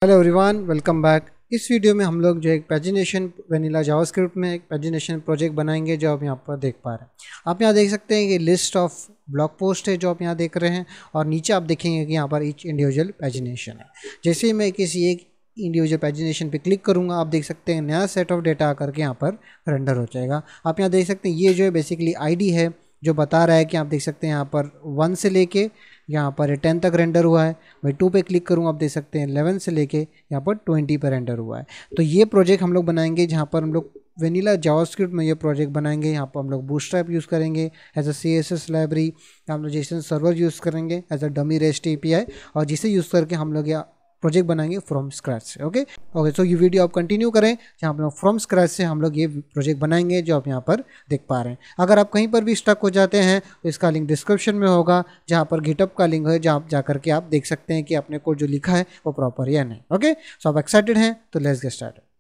Hello everyone, welcome back. इस video में हम लोग जो एक पैजिनेशन वेनिला जावास्क्रिप्ट में एक पैजिनेशन प्रोजेक्ट बनाएंगे जो आप यहाँ पर देख पा रहे हैं। आप यहाँ देख सकते हैं कि लिस्ट ऑफ ब्लॉग पोस्ट है जो आप यहाँ देख रहे हैं, और नीचे आप देखेंगे कि यहाँ पर ईच इंडिविजुअल पैजिनेशन है। जैसे ही मैं किसी एक इंडिविजुअल पैजिनेशन पे क्लिक करूँगा, आप देख सकते हैं नया सेट ऑफ डेटा आकर के यहाँ पर रेंडर हो जाएगा। आप यहाँ देख सकते हैं ये जो है बेसिकली आईडी है जो बता रहा है कि आप देख सकते हैं यहाँ पर 1 से लेके यहाँ पर 10 तक रेंडर हुआ है। मैं 2 पे क्लिक करूँ, आप देख सकते हैं 11 से लेके यहाँ पर 20 पे रेंडर हुआ है। तो ये प्रोजेक्ट हम लोग बनाएंगे जहाँ पर हम लोग वेनिला जावास्क्रिप्ट में ये प्रोजेक्ट बनाएंगे। यहाँ पर हम लोग बूटस्ट्रैप यूज़ करेंगे एज अ CSS लाइब्रेरी, हम लोग जेसन सर्वर यूज़ करेंगे as a dummy REST API, और जिसे यूज़ करके हम लोग यहाँ प्रोजेक्ट बनाएंगे फ्रॉम स्क्रैच से। ओके, सो ये वीडियो आप कंटिन्यू करें जहाँ पर फ्रॉम स्क्रैच से हम लोग ये प्रोजेक्ट बनाएंगे जो आप यहाँ पर देख पा रहे हैं। अगर आप कहीं पर भी स्टक हो जाते हैं तो इसका लिंक डिस्क्रिप्शन में होगा, जहाँ पर गिटअप का लिंक है, जहाँ आप जाकर के आप देख सकते हैं कि आपने कोड जो लिखा है वो प्रॉपर या नहीं। ओके, सो आप एक्साइटेड हैं तो let's get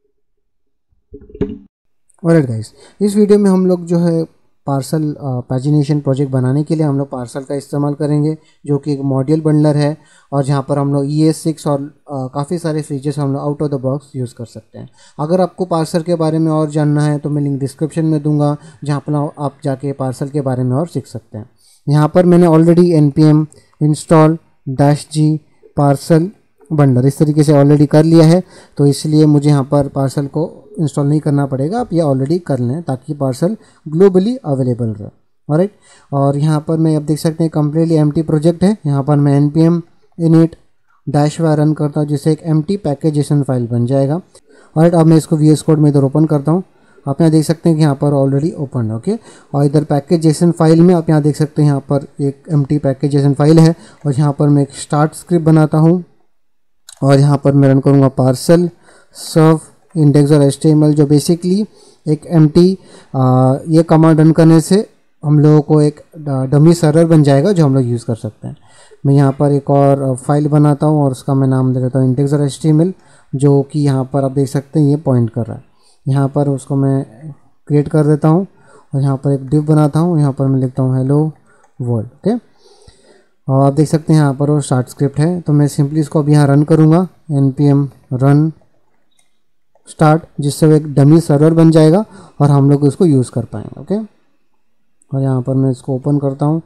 started. Alright guys, इस वीडियो में हम लोग जो है पार्सल पैजिनेशन प्रोजेक्ट बनाने के लिए हम लोग पार्सल का इस्तेमाल करेंगे, जो कि एक मॉड्यूल बंडलर है, और जहाँ पर हम लोग ES6 और काफ़ी सारे फीचर्स हम लोग out of the box use कर सकते हैं। अगर आपको पार्सल के बारे में और जानना है तो मैं लिंक डिस्क्रिप्शन में दूंगा, जहाँ पर आप जाके पार्सल के बारे में और सीख सकते हैं। यहाँ पर मैंने already npm install -g Parcel bundler इस तरीके से ऑलरेडी कर लिया है, तो इसलिए मुझे यहाँ पर पार्सल को इंस्टॉल नहीं करना पड़ेगा। आप ये ऑलरेडी कर लें ताकि पार्सल ग्लोबली अवेलेबल रहे। ऑलराइट, और यहाँ पर मैं अब देख सकते हैं कम्प्लीटली एम्प्टी प्रोजेक्ट है। यहाँ पर मैं npm init -y रन करता हूँ, जिससे एक एम्प्टी पैकेज जेसन फाइल बन जाएगा। ऑलराइट, अब मैं इसको VS कोड में इधर ओपन करता हूँ। आप यहाँ देख सकते हैं कि यहाँ पर ऑलरेडी ओपन है। ओके, और इधर पैकेज जेसन फाइल में आप यहाँ देख सकते हैं यहाँ पर एक एम्प्टी पैकेज जेसन फाइल है, और यहाँ पर मैं एक स्टार्ट स्क्रिप्ट बनाता हूँ, और यहाँ पर मैं रन करूँगा पार्सल सर्व इंडेक्स और HTML, जो बेसिकली एक एम्प्टी ये कमांड रन करने से हम लोगों को एक डमी सर्वर बन जाएगा जो हम लोग यूज़ कर सकते हैं। मैं यहाँ पर एक और फाइल बनाता हूँ और उसका मैं नाम दे देता हूँ इंडेक्स और HTML, जो कि यहाँ पर आप देख सकते हैं ये पॉइंट कर रहा है। यहाँ पर उसको मैं क्रिएट कर देता हूँ, और यहाँ पर एक डिव बनाता हूँ। यहाँ पर मैं लिखता हूँ हेलो वर्ल्ड। ओके, और आप देख सकते हैं यहाँ पर वो स्टार्ट स्क्रिप्ट है, तो मैं सिंपली इसको अब यहाँ रन करूँगा npm रन स्टार्ट, जिससे वो एक डमी सर्वर बन जाएगा और हम लोग इसको यूज़ कर पाएंगे। ओके, और यहाँ पर मैं इसको ओपन करता हूँ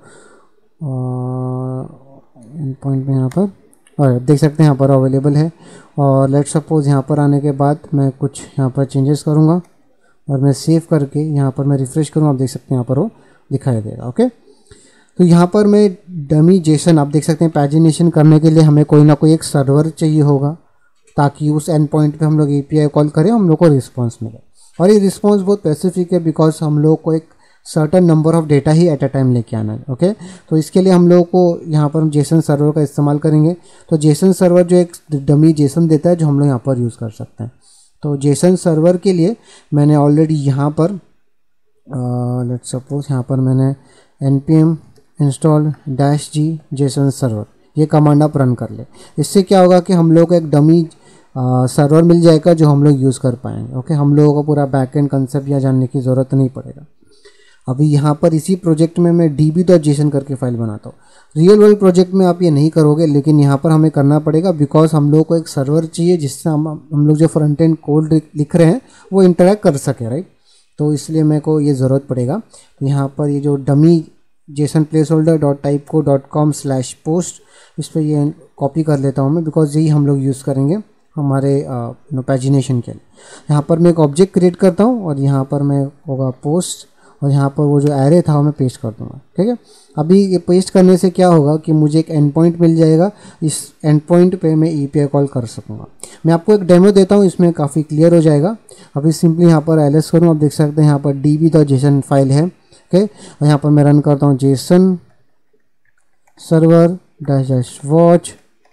एंड पॉइंट में यहाँ पर, और देख सकते हैं यहाँ पर अवेलेबल है। और लेट्स सपोज यहाँ पर आने के बाद मैं कुछ यहाँ पर चेंजेस करूँगा, और मैं सेव करके यहाँ पर मैं रिफ़्रेश करूँ। आप देख सकते हैं यहाँ पर वो दिखाई देगा। ओके, तो यहाँ पर मैं डमी जेसन आप देख सकते हैं पैजिनेशन करने के लिए हमें कोई ना कोई एक सर्वर चाहिए होगा, ताकि उस एंड पॉइंट पे हम लोग API कॉल करें, हम लोग को रिस्पांस मिले। और ये रिस्पांस बहुत स्पेसिफिक है, बिकॉज हम लोग को एक सर्टन नंबर ऑफ डेटा ही एट अ टाइम लेके आना है। ओके, तो इसके लिए हम लोग को यहाँ पर हम जेसन सर्वर का इस्तेमाल करेंगे। तो जेसन सर्वर जो एक डमी जेसन देता है जो हम लोग यहाँ पर यूज़ कर सकते हैं। तो जेसन सर्वर के लिए मैंने ऑलरेडी यहाँ पर लेट्स सपोज यहाँ पर मैंने npm install -g JSON server ये कमांड आप रन कर ले। इससे क्या होगा कि हम लोग को एक डमी सर्वर मिल जाएगा जो हम लोग यूज़ कर पाएंगे। ओके, हम लोगों को पूरा बैकएंड कंसेप्ट या जानने की ज़रूरत नहीं पड़ेगा। अभी यहाँ पर इसी प्रोजेक्ट में मैं db.json करके फाइल बनाता हूँ। रियल वर्ल्ड प्रोजेक्ट में आप ये नहीं करोगे, लेकिन यहाँ पर हमें करना पड़ेगा, बिकॉज हम लोग को एक सर्वर चाहिए जिससे हम लोग जो फ्रंट एंड कोड लिख रहे हैं वो इंटरेक्ट कर सके। राइट, तो इसलिए मेरे को ये ज़रूरत पड़ेगा। यहाँ पर ये जो dummy Jason place holder .typeco.com/post इस पर ये कॉपी कर लेता हूँ मैं, बिकॉज यही हम लोग यूज़ करेंगे हमारे पैजिनेशन के लिए। यहाँ पर मैं एक ऑब्जेक्ट क्रिएट करता हूँ, और यहाँ पर मैं होगा पोस्ट, और यहाँ पर वो जो एरे था वो मैं पेस्ट कर दूँगा। ठीक है, अभी ये पेस्ट करने से क्या होगा कि मुझे एक एंड पॉइंट मिल जाएगा। इस एंड पॉइंट पे मैं API कॉल कर सकूँगा। मैं आपको एक डेमो देता हूँ, इसमें काफ़ी क्लियर हो जाएगा। अभी सिंपली यहाँ पर ls करूँ, आप देख सकते हैं यहाँ पर db.json फाइल है। ओके, और यहाँ पर मैं रन करता हूँ जेसन सर्वर -watch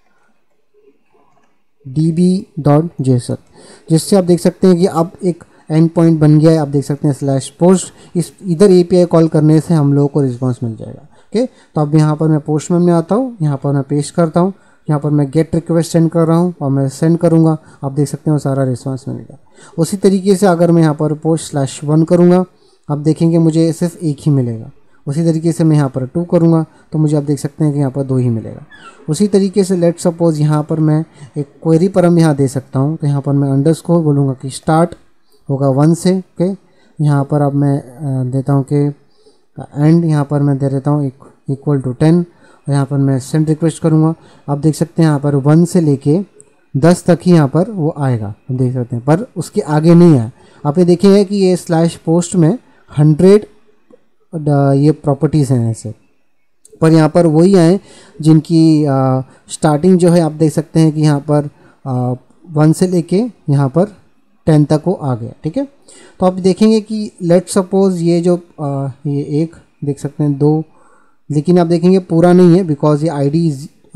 db.json, जिससे आप देख सकते हैं कि अब एक एंड पॉइंट बन गया है। आप देख सकते हैं /post, इस इधर API कॉल करने से हम लोगों को रिस्पांस मिल जाएगा। ओके, तो अब यहाँ पर मैं पोस्टमैन में आता हूँ, यहाँ पर मैं पेस्ट करता हूँ, यहाँ पर मैं गेट रिक्वेस्ट सेंड कर रहा हूँ और मैं सेंड करूँगा। आप देख सकते हैं वो सारा रिस्पांस मिलेगा। उसी तरीके से अगर मैं यहाँ पर post/1 करूँगा, आप देखेंगे मुझे सिर्फ एक ही मिलेगा। उसी तरीके से मैं यहाँ पर 2 करूँगा तो मुझे आप देख सकते हैं कि यहाँ पर 2 ही मिलेगा। उसी तरीके से लेट सपोज यहाँ पर मैं एक क्वेरी परम यहाँ दे सकता हूँ, तो यहाँ पर मैं अंडरस्कोर बोलूँगा कि स्टार्ट होगा 1 से, ओके। यहाँ पर अब मैं देता हूँ कि एंड यहाँ पर मैं दे देता हूँ इक्वल टू 10 और यहाँ पर मैं सेंड रिक्वेस्ट करूँगा। आप देख सकते हैं यहाँ पर 1 से लेके 10 तक ही यहाँ पर वो आएगा, आप देख सकते हैं, पर उसके आगे नहीं आया। आप ये देखिएगा कि ये स्लैश पोस्ट में 100 ये प्रॉपर्टीज़ हैं ऐसे, पर यहाँ पर वही आए जिनकी स्टार्टिंग जो है आप देख सकते हैं कि यहाँ पर 1 से लेके यहाँ पर 10 तक वो आ गया, ठीक है। तो आप देखेंगे कि लेट सपोज ये जो ये एक देख सकते हैं 2, लेकिन आप देखेंगे पूरा नहीं है बिकॉज ये आईडी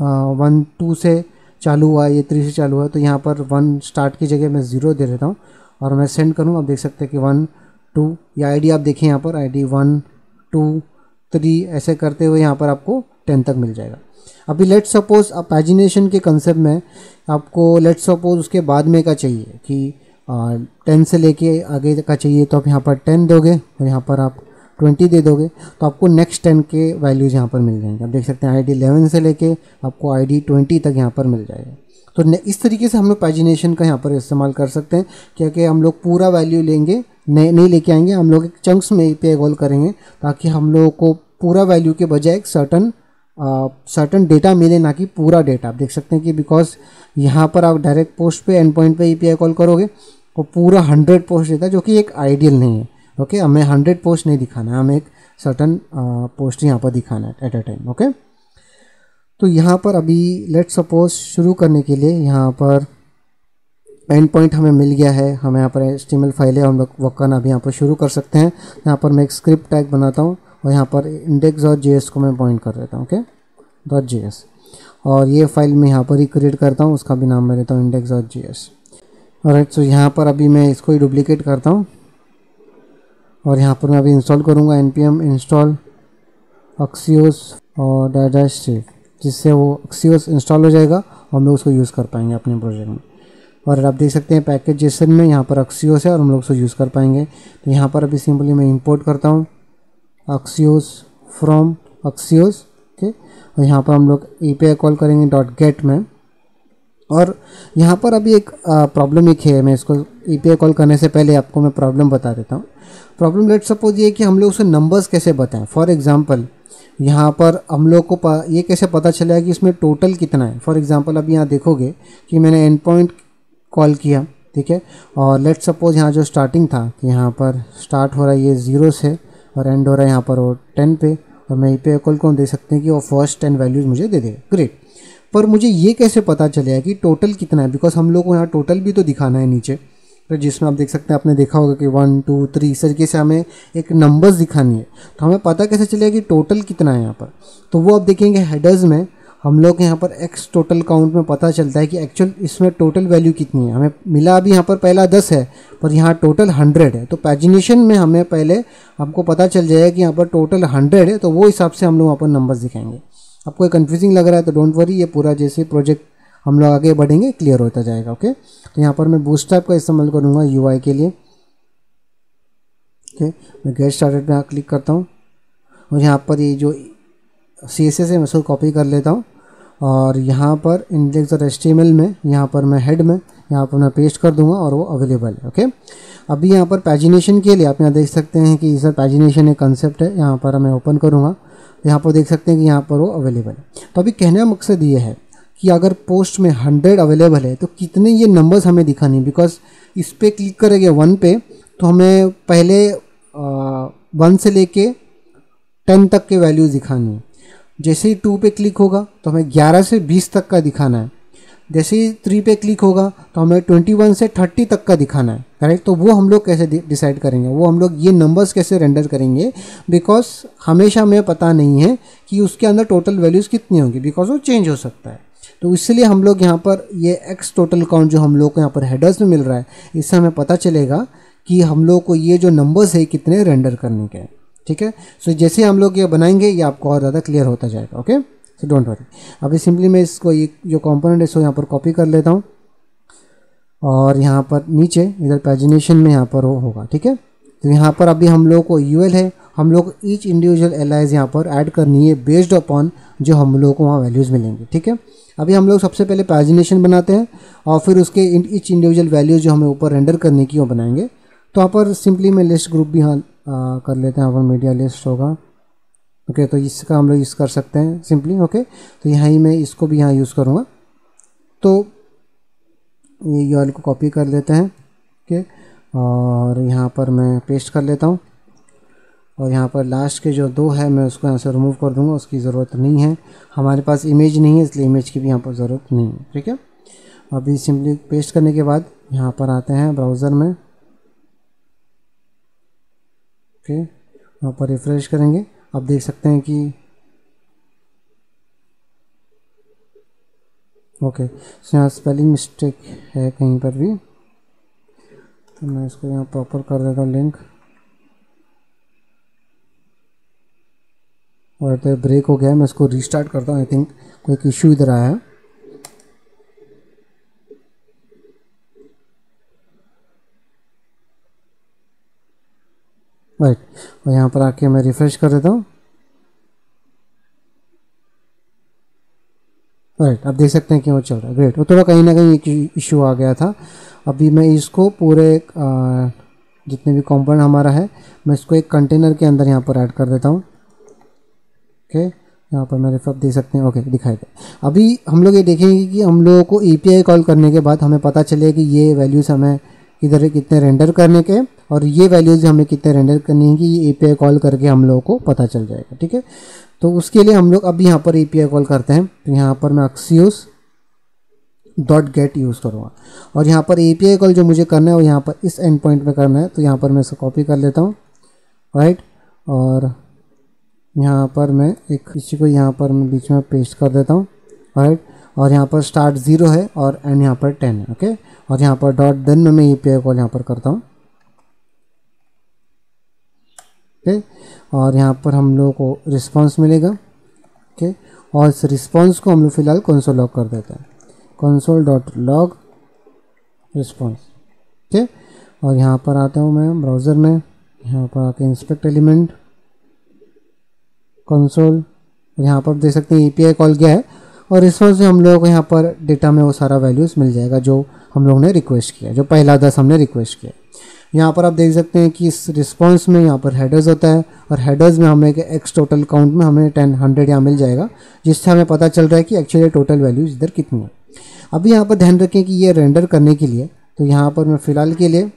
1 2 से चालू हुआ है, ये 3 से चालू हुआ है, तो यहाँ पर 1 स्टार्ट की जगह मैं 0 दे देता हूँ और मैं सेंड करूँ। आप देख सकते हैं कि 1 2 ये आईडी आप देखें यहाँ पर आईडी 1 2 3 ऐसे करते हुए यहाँ पर आपको 10 तक मिल जाएगा। अभी लेट सपोज आप पैजिनेशन के कंसेप्ट में आपको लेट सपोज उसके बाद में का चाहिए कि 10 से लेके आगे का चाहिए, तो आप यहाँ पर 10 दोगे और यहाँ पर आप 20 दे दोगे तो आपको नेक्स्ट 10 के वैल्यूज़ यहाँ पर मिल जाएंगे। आप देख सकते हैं आईडी 11 से लेके आपको आईडी 20 तक यहाँ पर मिल जाएगा। तो इस तरीके से हम लोग पैजिनेशन का यहाँ पर इस्तेमाल कर सकते हैं, क्योंकि हम लोग पूरा वैल्यू लेंगे नहीं लेके आएंगे, हम लोग एक चंक्स में API कॉल करेंगे ताकि हम लोगों को पूरा वैल्यू के बजाय एक सर्टन डेटा मिले, ना कि पूरा डेटा। आप देख सकते हैं कि बिकॉज यहाँ पर आप डायरेक्ट पोस्ट पे एंड पॉइंट पे API कॉल करोगे वो पूरा 100 पोस्ट देता है, जो कि एक आइडियल नहीं है, ओके। हमें 100 पोस्ट नहीं दिखाना है, हमें एक सर्टन पोस्ट यहाँ पर दिखाना है एट अ टाइम, ओके। तो यहाँ पर अभी लेट सपोज शुरू करने के लिए यहाँ पर एंड पॉइंट हमें मिल गया है, हमें यहाँ पर HTML फाइल है, हम लोग वर्क करना अभी यहाँ पर शुरू कर सकते हैं। यहाँ पर मैं एक स्क्रिप्ट टैग बनाता हूँ और यहाँ पर index.js को मैं पॉइंट कर देता हूँ, ओके .js, और ये फाइल मैं यहाँ पर ही क्रिएट करता हूँ, उसका भी नाम मैं देता हूँ index.js। ऑलराइट, सो यहाँ पर अभी मैं इसको ही डुप्लीकेट करता हूँ और यहाँ पर मैं अभी इंस्टॉल करूँगा npm install axios और -c, जिससे वो axios इंस्टॉल हो जाएगा और हम लोग उसको यूज़ कर पाएंगे अपने प्रोजेक्ट में। और आप देख सकते हैं पैकेज जेसन में यहाँ पर axios है और हम लोग उसको यूज़ कर पाएंगे। तो यहाँ पर अभी सिंपली मैं इंपोर्ट करता हूँ axios फ्रॉम axios, ओके। और यहाँ पर हम लोग API कॉल करेंगे .get में। और यहाँ पर अभी एक प्रॉब्लम एक है, मैं इसको API कॉल करने से पहले आपको मैं प्रॉब्लम बता देता हूँ। प्रॉब्लम लेट सपोज ये है कि हम लोग उसे नंबर्स कैसे बताएं। फॉर एग्जांपल यहाँ पर हम लोग को ये कैसे पता चलेगा कि इसमें टोटल कितना है। फॉर एग्जांपल अभी यहाँ देखोगे कि मैंने एंड पॉइंट कॉल किया, ठीक है, और लेट सपोज यहाँ जो स्टार्टिंग था कि यहाँ पर स्टार्ट हो रहा है ये 0 से और एंड हो रहा है यहाँ पर वो 10 पे, और मैं API कॉल को दे सकते हैं कि वो फर्स्ट 10 वैल्यूज़ मुझे दे देगा, ग्रेट। पर मुझे ये कैसे पता चलेगा कि टोटल कितना है, बिकॉज हम लोग को यहाँ टोटल भी तो दिखाना है नीचे, तो जिसमें आप देख सकते हैं, आपने देखा होगा कि 1 2 3 इस तरीके से हमें एक नंबर्स दिखानी है। तो हमें पता कैसे चलेगा कि टोटल कितना है यहाँ पर, तो वो आप देखेंगे हेडर्स में हम लोग यहाँ पर एक्स टोटल काउंट में पता चलता है कि एक्चुअल इसमें टोटल वैल्यू कितनी है। हमें मिला अभी यहाँ पर पहला 10 है पर यहाँ टोटल 100 है, तो पैजिनेशन में हमें पहले हमको पता चल जाएगा कि यहाँ पर टोटल 100 है, तो वो हिसाब से हम लोग वहाँ पर नंबर्स दिखाएंगे। आपको कंफ्यूजिंग लग रहा है तो डोंट वरी, ये पूरा जैसे प्रोजेक्ट हम लोग आगे बढ़ेंगे क्लियर होता जाएगा, ओके। तो यहाँ पर मैं बूटस्ट्रैप का इस्तेमाल करूँगा UI के लिए, ओके। मैं गेट स्टार्टेड पे क्लिक करता हूँ और यहाँ पर ये जो CSS है मैं उसको कॉपी कर लेता हूँ और यहाँ पर index.html में यहाँ पर मैं हेड में यहाँ पर मैं पेस्ट कर दूँगा और वो अवेलेबल है, ओके। अभी यहाँ पर पैजिनेशन के लिए आप यहाँ देख सकते हैं कि सर पैजिनेशन एक कंसेप्ट है, यहाँ पर मैं ओपन करूँगा, यहाँ पर देख सकते हैं कि यहाँ पर वो अवेलेबल है। तो अभी कहने का मकसद ये है कि अगर पोस्ट में 100 अवेलेबल है तो कितने ये नंबर्स हमें दिखानी, बिकॉज इस पर क्लिक करेंगे 1 पे तो हमें पहले 1 से लेके 10 तक के वैल्यूज़ दिखानी है। जैसे ही 2 पे क्लिक होगा तो हमें 11 से 20 तक का दिखाना है। जैसे ही 3 पे क्लिक होगा तो हमें 21 से 30 तक का दिखाना है, करेक्ट। तो वो हम लोग कैसे डिसाइड करेंगे, वो हम लोग ये नंबर्स कैसे रेंडर करेंगे, बिकॉज हमेशा हमें पता नहीं है कि उसके अंदर टोटल वैल्यूज़ कितनी होंगी, बिकॉज वो चेंज हो सकता है। तो इसलिए हम लोग यहाँ पर ये एक्स टोटल काउंट जो हम लोग को यहाँ पर हेडर्स में मिल रहा है, इससे हमें पता चलेगा कि हम लोग को ये जो नंबर्स है कितने रेंडर करने के हैं, ठीक है। सो जैसे हम लोग ये बनाएंगे ये आपको और ज़्यादा क्लियर होता जाएगा, ओके। सो डोंट वरी, अभी सिंपली मैं इसको ये जो कंपोनेंट है इसको यहाँ पर कॉपी कर लेता हूँ और यहाँ पर नीचे इधर पैजिनेशन में यहाँ पर वो होगा, ठीक है। तो यहाँ पर अभी हम लोग को UL है, हम लोग ईच इंडिविजुअल एलाइज यहाँ पर ऐड करनी है बेस्ड अपॉन जो हम लोगों को वहाँ वैल्यूज़ मिलेंगी, ठीक है। अभी हम लोग सबसे पहले पैजिनेशन बनाते हैं और फिर उसके ईच इंडिविजुअल वैल्यूज़ जो हमें ऊपर रेंडर करने की वो बनाएंगे। तो यहाँ पर सिंपली मैं लिस्ट ग्रुप भी यहाँ कर लेते हैं, यहाँ पर मीडिया लिस्ट होगा, ओके। तो इसका हम लोग यूज़ कर सकते हैं सिंपली, ओके। तो यहाँ ही मैं इसको भी यहाँ यूज़ करूँगा। तो ये यूआरएल को कॉपी कर लेते हैं, ओके, और यहाँ पर मैं पेस्ट कर लेता हूँ और यहाँ पर लास्ट के जो 2 है मैं उसको यहाँ से रिमूव कर दूँगा, उसकी ज़रूरत नहीं है, हमारे पास इमेज नहीं है इसलिए इमेज की भी यहाँ पर ज़रूरत नहीं है, ठीक है। अभी सिंपली पेस्ट करने के बाद यहाँ पर आते हैं ब्राउज़र में, ओके, यहाँ पर रिफ्रेश करेंगे। आप देख सकते हैं कि ओके यहाँ स्पेलिंग मिस्टेक है कहीं पर भी, तो मैं इसको यहाँ प्रॉपर कर देता हूँ लिंक। और तो ब्रेक हो गया है, मैं इसको रीस्टार्ट करता हूँ, आई थिंक कोई इशू इधर आया है। राइट, और यहाँ पर आके मैं रिफ्रेश कर देता हूँ। राइट, आप देख सकते हैं कि वो चल रहा है, ग्रेट। वो थोड़ा कहीं ना कहीं एक इशू आ गया था। अभी मैं इसको पूरे जितने भी कंपोनेंट हमारा है मैं इसको एक कंटेनर के अंदर यहाँ पर ऐड कर देता हूँ, ओके। यहाँ पर मेरे आप देख सकते हैं, ओके, दिखाई दे। अभी हम लोग ये देखेंगे कि हम लोगों को API कॉल करने के बाद हमें पता चले कि ये वैल्यूज़ हमें इधर कितने रेंडर करने के और ये वैल्यूज़ हमें कितने रेंडर करनी है कि ये API कॉल करके हम लोगों को पता चल जाएगा, ठीक है। तो उसके लिए हम लोग अभी यहाँ पर API कॉल करते हैं। तो यहाँ पर मैं axios.get यूज़ करूँगा और यहाँ पर API कॉल जो मुझे करना है वो यहाँ पर इस एंड पॉइंट में करना है। तो यहाँ पर मैं इसको कॉपी कर लेता हूँ, राइट, और यहाँ पर मैं एक इसी को यहाँ पर मैं बीच में पेस्ट कर देता हूँ, राइट। और यहाँ पर स्टार्ट 0 है और एंड यहाँ पर 10 है, ओके। और यहाँ पर डॉट देन में मैं API कॉल यहाँ पर करता हूँ, ओके। और यहाँ पर हम लोगों को रिस्पांस मिलेगा, ओके। और इस रिस्पांस को हम लोग फिलहाल कंसोल लॉग कर देते हैं, console.log रिस्पांस, ठीक है। और यहाँ पर आता हूँ मैं ब्राउज़र में, यहाँ पर आके इंस्पेक्ट एलिमेंट कंसोल, यहाँ पर देख सकते हैं API कॉल गया है और रिस्पांस से हम लोगों को यहाँ पर डेटा में वो सारा वैल्यूज़ मिल जाएगा जो हम लोगों ने रिक्वेस्ट किया, जो पहला 10 हमने रिक्वेस्ट किया। यहाँ पर आप देख सकते हैं कि इस रिस्पांस में यहाँ पर हेडर्स होता है और हेडर्स में हमें एक्स टोटल काउंट में हमें 100 यहाँ मिल जाएगा, जिससे हमें पता चल रहा है कि एक्चुअली टोटल वैल्यूज इधर कितनी है। अभी यहाँ पर ध्यान रखें कि ये रेंडर करने के लिए, तो यहाँ पर मैं फ़िलहाल के लिए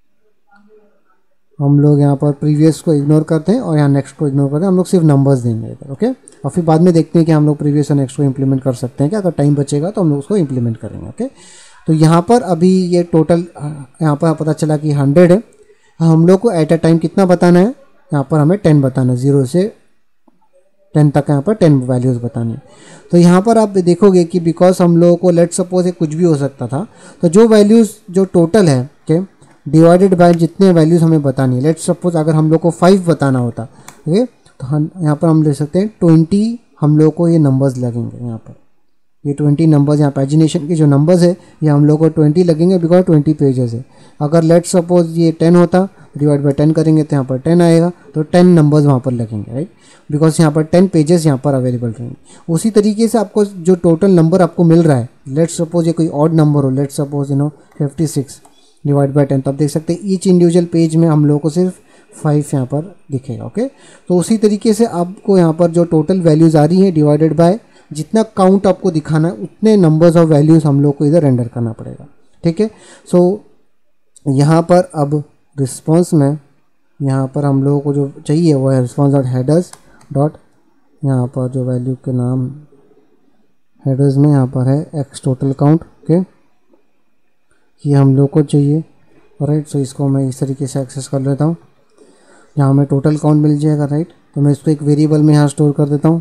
हम लोग यहाँ पर प्रीवियस को इग्नोर करते हैं और यहाँ नेक्स्ट को इग्नोर करते हैं, हम लोग सिर्फ नंबर्स देंगे इधर, ओके। और फिर बाद में देखते हैं कि हम लोग प्रीवियस और नेक्स्ट को इम्प्लीमेंट कर सकते हैं क्या, अगर टाइम बचेगा तो हम लोग उसको इम्प्लीमेंट करेंगे, ओके। तो यहाँ पर अभी ये टोटल यहाँ पर पता चला कि 100 है। हम लोग को एट अ टाइम कितना बताना है, यहाँ पर हमें 10 बताना है, 0 से 10 तक यहाँ पर 10 वैल्यूज़ बतानी है। तो यहाँ पर आप देखोगे कि बिकॉज हम लोगों को लेट सपोज कुछ भी हो सकता था, तो जो वैल्यूज़ जो टोटल है, ओके, डिवाइडेड बाय जितने वैल्यूज़ हमें बतानी है। लेट सपोज अगर हम लोग को 5 बताना होता, ओके, तो हम यहाँ पर हम ले सकते हैं 20 हम लोग को ये नंबर्स लगेंगे। यहाँ पर ये 20 नंबर्स, यहाँ पैजिनेशन के जो नंबर्स है ये हम लोग को 20 लगेंगे बिकॉज 20 पेजेस है। अगर लेट सपोज ये 10 होता, डिवाइड बाय 10 करेंगे तो यहाँ पर 10 आएगा, तो 10 नंबर्स वहाँ पर लगेंगे, राइट, बिकॉज यहाँ पर 10 पेजेस यहाँ पर अवेलेबल रहेंगे। उसी तरीके से आपको जो टोटल नंबर आपको मिल रहा है, लेट सपोज ये कोई ऑड नंबर हो, लेट सपोज 56 डिवाइड बाय 10, तो आप देख सकते हैं ईच इंडिविजुअल पेज में हम लोग को सिर्फ 5 यहाँ पर दिखेगा, ओके। तो उसी तरीके से आपको यहाँ पर जो टोटल वैल्यूज़ आ रही हैं डिवाइडेड बाय जितना काउंट आपको दिखाना है उतने नंबर्स ऑफ वैल्यूज़ हम लोग को इधर रेंडर करना पड़ेगा, ठीक है। सो यहाँ पर अब रिस्पॉन्स में यहाँ पर हम लोगों को जो चाहिए वो है रिस्पॉन्स डॉट हेडर्स डॉट, यहाँ पर जो वैल्यू के नाम हेडर्स में यहाँ पर है एक्स टोटल काउंट, ओके, ये हम लोग को चाहिए, राइट। सो इसको मैं इस तरीके से एक्सेस कर लेता हूँ, यहाँ हमें टोटल काउंट मिल जाएगा, राइट। तो मैं इसको एक वेरिएबल में यहाँ स्टोर कर देता हूँ,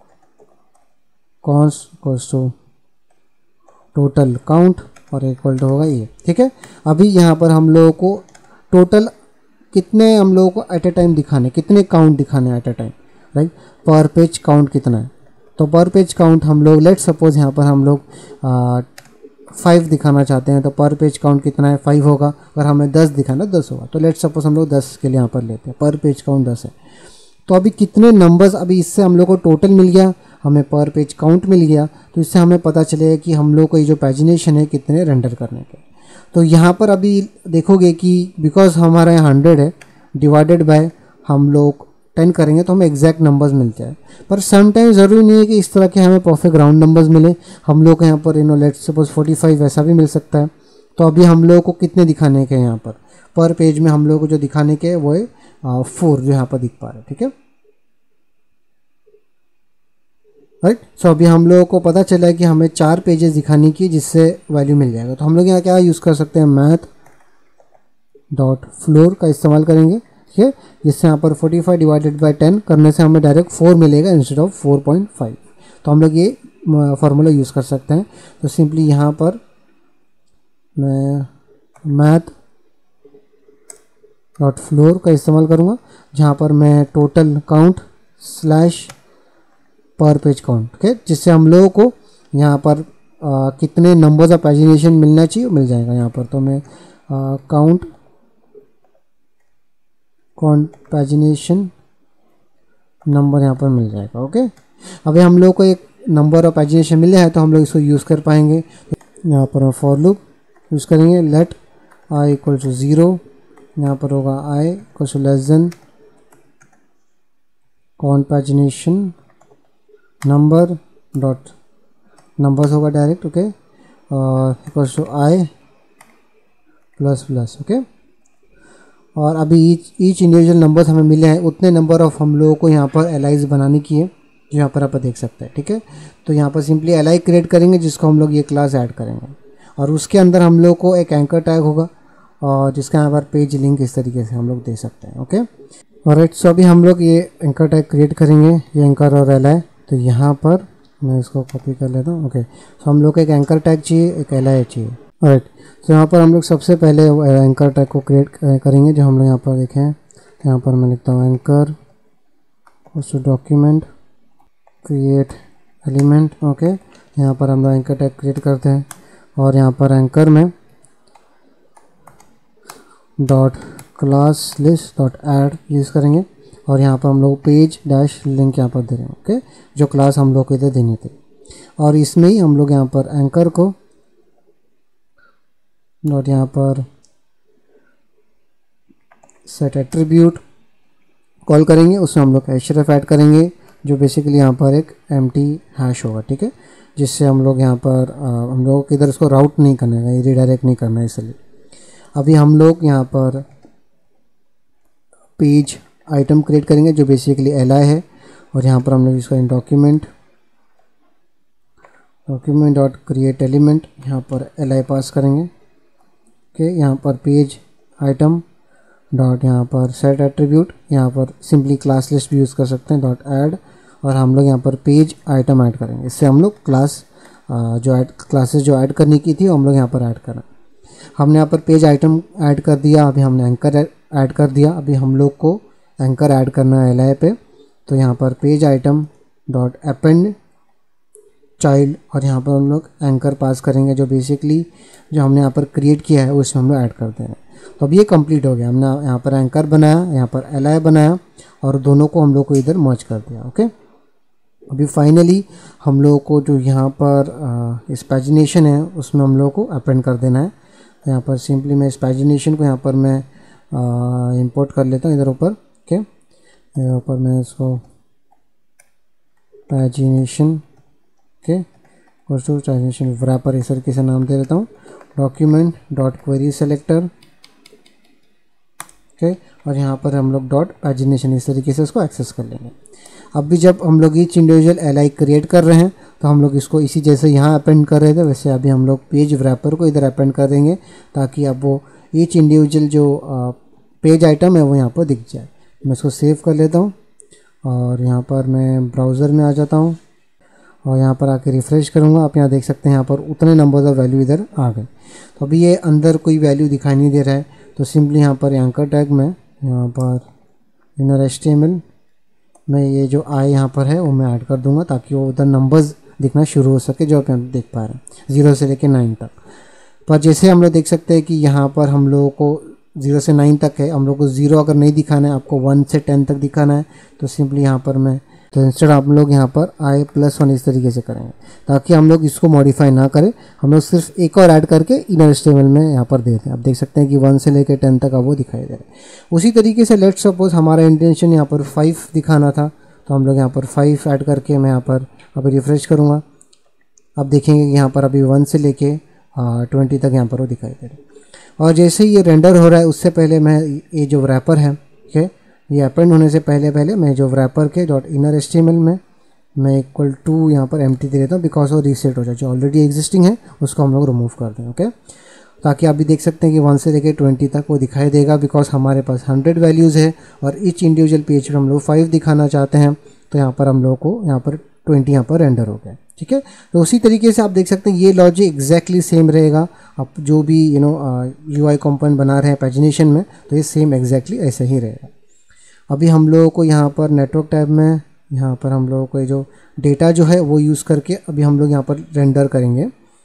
कॉस्ट टोटल काउंट और इक्वल टू होगा ये, ठीक है। अभी यहाँ पर हम लोगों को टोटल कितने हम लोगों को एट ए टाइम दिखाने, कितने काउंट दिखाने at a time, right, per page count कितना है। तो पर पेज काउंट हम लोग लेट सपोज यहाँ पर हम लोग 5 दिखाना चाहते हैं तो पर पेज काउंट कितना है 5 होगा। अगर हमें 10 दिखाना 10 होगा। तो लेट्स सपोज हम लोग 10 के लिए यहाँ पर लेते हैं, पर पेज काउंट 10 है। तो अभी कितने नंबर्स, अभी इससे हम लोग को टोटल मिल गया, हमें पर पेज काउंट मिल गया। तो इससे हमें पता चलेगा कि हम लोग को ये जो पैजिनेशन है कितने रेंडर करने के। तो यहाँ पर अभी देखोगे कि बिकॉज हमारा यहाँ 100 है, डिवाइडेड बाय हम लोग 10 करेंगे तो हमें एग्जैक्ट नंबर्स मिलते हैं। पर समटाइम ज़रूरी नहीं है कि इस तरह के हमें परफेक्ट राउंड नंबर्स मिले। हम लोग को यहाँ पर लेट्स सपोज 45 वैसा भी मिल सकता है। तो अभी हम लोग को कितने दिखाने के यहाँ पर पेज में हम लोग को जो दिखाने के वो है 4 जो यहाँ पर दिख पा रहे हैं, ठीक है राइट। सो अभी हम लोगों को पता चला है कि हमें 4 पेजेस दिखाने की, जिससे वैल्यू मिल जाएगा। तो हम लोग यहाँ क्या यूज़ कर सकते हैं, math.floor का इस्तेमाल करेंगे, ठीक है, जिससे यहाँ पर 45 डिवाइडेड बाय 10 करने से हमें डायरेक्ट 4 मिलेगा इंस्टेड ऑफ 4.5। तो हम लोग ये फार्मूला यूज़ कर सकते हैं। तो सिंपली यहाँ पर मैं math.floor का इस्तेमाल करूँगा, जहाँ पर मैं total count slash per page count, ठीक है, जिससे हम लोगों को यहाँ पर कितने नंबर्स ऑफ पैजिनेशन मिलना चाहिए मिल जाएगा यहाँ पर। तो मैं काउंट पैजिनेशन नंबर यहाँ पर मिल जाएगा। ओके, अभी हम लोग को एक नंबर ऑफ पैजिनेशन मिले हैं तो हम लोग इसको यूज़ कर पाएंगे। यहाँ पर हम फॉर लूप यूज़ करेंगे, लेट i इक्वल टू 0, यहाँ पर होगा i equal to less than count pagination number dot numbers होगा direct, okay, equals to i plus plus, okay. और अभी ईच इंडिविजुअल नंबर्स हमें मिले हैं, उतने नंबर ऑफ हम लोगों को यहाँ पर एलाइज बनाने की है, जो यहाँ पर आप देख सकते हैं, ठीक है। तो यहाँ पर सिंपली एलाई क्रिएट करेंगे, जिसको हम लोग ये क्लास ऐड करेंगे, और उसके अंदर हम लोग को एक एंकर टैग होगा, और जिसका यहाँ पर पेज लिंक इस तरीके से हम लोग दे सकते हैं, ओके। ऑलराइट, सो अभी हम लोग ये एंकर टैग क्रिएट करेंगे, ये एंकर और एलाई। तो यहाँ पर मैं इसको कॉपी कर लेता हूँ, ओके। सो हम लोग को एक एंकर टैग चाहिए, एक एलाई चाहिए, राइट। तो यहाँ पर हम लोग सबसे पहले एंकर टैग को क्रिएट करेंगे, जो हम लोग यहाँ पर देखें। यहाँ पर मैं लिखता हूँ anchor document create element, okay. यहाँ पर हम लोग एंकर टैग क्रिएट करते हैं, और यहाँ पर एंकर में dot class list dot add use करेंगे, और यहाँ पर हम लोग पेज डैश लिंक यहाँ पर दे रहे हैं, ओके, जो क्लास हम लोग को इधर देनी थी। और इसमें ही हम लोग यहाँ पर एंकर को डॉट यहाँ पर सेट एट्रीब्यूट कॉल करेंगे, उसमें हम लोग href ऐड करेंगे, जो बेसिकली यहाँ पर एक एम्प्टी हैश होगा, ठीक है, जिससे हम लोग यहाँ पर हम लोगों को इधर उसको राउट नहीं करना है, रीडायरेक्ट नहीं करना है। इसलिए अभी हम लोग यहाँ पर पेज आइटम क्रिएट करेंगे, जो बेसिकली एलाई है, और यहाँ पर हम लोग इसका डॉक्यूमेंट डॉट क्रिएट एलिमेंट यहाँ पर एलाई पास करेंगे, ओके। यहाँ पर पेज आइटम डॉट यहाँ पर सेट एट्रीब्यूट, यहाँ पर सिंपली क्लास लिस्ट भी यूज़ कर सकते हैं, डॉट ऐड, और हम लोग यहाँ पर पेज आइटम ऐड करेंगे। इससे हम लोग क्लासेस जो ऐड करने की थी हम लोग यहाँ पर ऐड करें। हमने यहाँ पर पेज आइटम ऐड कर दिया, अभी हमने एंकर ऐड कर दिया। अभी हम लोग को एंकर ऐड करना है एलाई पे, तो यहाँ पर page item dot append child, और यहाँ पर हम लोग एंकर पास करेंगे, जो बेसिकली जो हमने यहाँ पर क्रिएट किया है उसमें हम लोग ऐड करते हैं। तो अब ये कंप्लीट हो गया, हमने यहाँ पर एंकर बनाया, यहाँ पर एलाई बनाया, और दोनों को हम लोग को इधर मर्ज कर दिया, ओके। अभी फाइनली हम लोगों को जो यहाँ पर इस पैजिनेशन है उसमें हम लोग को अपेंड कर देना है। यहाँ पर सिंपली मैं इस पैजिनेशन को यहाँ पर मैं इंपोर्ट कर लेता हूँ इधर ऊपर, ओके। इधर ऊपर मैं इसको पैजिनेशन, ओके, पैजिनेशन वैपर इस तरीके से नाम दे देता हूँ, document dot query selector, okay, और यहाँ पर हम लोग डॉट पैजिनेशन इस तरीके से इसको एक्सेस कर लेंगे। अब भी जब हम लोग ईच इंडिविजुअल एलाई क्रिएट कर रहे हैं तो हम लोग इसको इसी जैसे यहाँ अपेंड कर रहे थे वैसे अभी हम लोग पेज वैपर को इधर अपेंड कर देंगे, ताकि अब वो ईच इंडिविजुअल जो पेज आइटम है वो यहाँ पर दिख जाए। मैं इसको सेव कर लेता हूँ, और यहाँ पर मैं ब्राउज़र में आ जाता हूँ, और यहाँ पर आके रिफ़्रेश करूँगा। आप यहाँ देख सकते हैं यहाँ पर उतने नंबर्स ऑफ वैल्यू इधर आ गए। तो अभी ये अंदर कोई वैल्यू दिखाई नहीं दे रहा है, तो सिंपली यहाँ पर एंकर टैग में यहाँ पर इनर HTML में ये जो आई यहाँ पर है वो मैं ऐड कर दूँगा, ताकि वो उधर नंबर्स दिखना शुरू हो सके, जो आप यहाँ देख पा रहे हैं 0 से लेकर 9 तक। पर जैसे हम लोग देख सकते हैं कि यहाँ पर हम लोगों को 0 से 9 तक है, हम लोग को 0 अगर नहीं दिखाना है, आपको 1 से 10 तक दिखाना है, तो सिंपली यहाँ पर मैं तो इंस्टेड आप लोग यहाँ पर i+1 इस तरीके से करेंगे, ताकि हम लोग इसको मॉडिफाई ना करें, हम लोग सिर्फ एक और ऐड करके इनर HTML में यहाँ पर देते हैं। आप देख सकते हैं कि 1 से लेकर 10 तक अब वो दिखाई दे रहा है। उसी तरीके से लेट्स सपोज हमारा इंटेंशन यहाँ पर 5 दिखाना था, तो हम लोग यहाँ पर 5 ऐड करके मैं यहाँ पर अभी रिफ्रेश करूँगा। अब देखेंगे कि यहाँ पर अभी 1 से लेके 20 तक यहाँ पर वो दिखाई दे रहा है। और जैसे ही ये रेंडर हो रहा है, उससे पहले मैं ये जो रैपर है, ठीक है, ये अपेंड होने से पहले मैं जो रैपर के .innerHTML में मैं =, यहाँ पर एम्प्टी दे देता हूँ, बिकॉज वो रीसेट हो जाए। जो ऑलरेडी एग्जिस्टिंग है उसको हम लोग रिमूव कर दें, ओके। ताकि आप भी देख सकते हैं कि 1 से लेकर 20 तक वो दिखाई देगा, बिकॉज हमारे पास 100 वैल्यूज़ है और ईच इंडिविजुअल पेज पर हम लोग 5 दिखाना चाहते हैं। तो यहाँ पर हम लोग को यहाँ पर 20 यहाँ पर रेंडर हो गया, ठीक है। तो उसी तरीके से आप देख सकते हैं ये लॉजिक एग्जैक्टली सेम रहेगा। आप जो भी UI कंपोनेंट बना रहे हैं पैजिनेशन में, तो ये सेम एग्जैक्टली ऐसे ही रहेगा। अभी हम लोगों को यहाँ पर नेटवर्क टैब में यहाँ पर हम लोगों को जो डेटा जो है वो यूज़ करके अभी हम लोग यहाँ पर रेंडर करेंगे।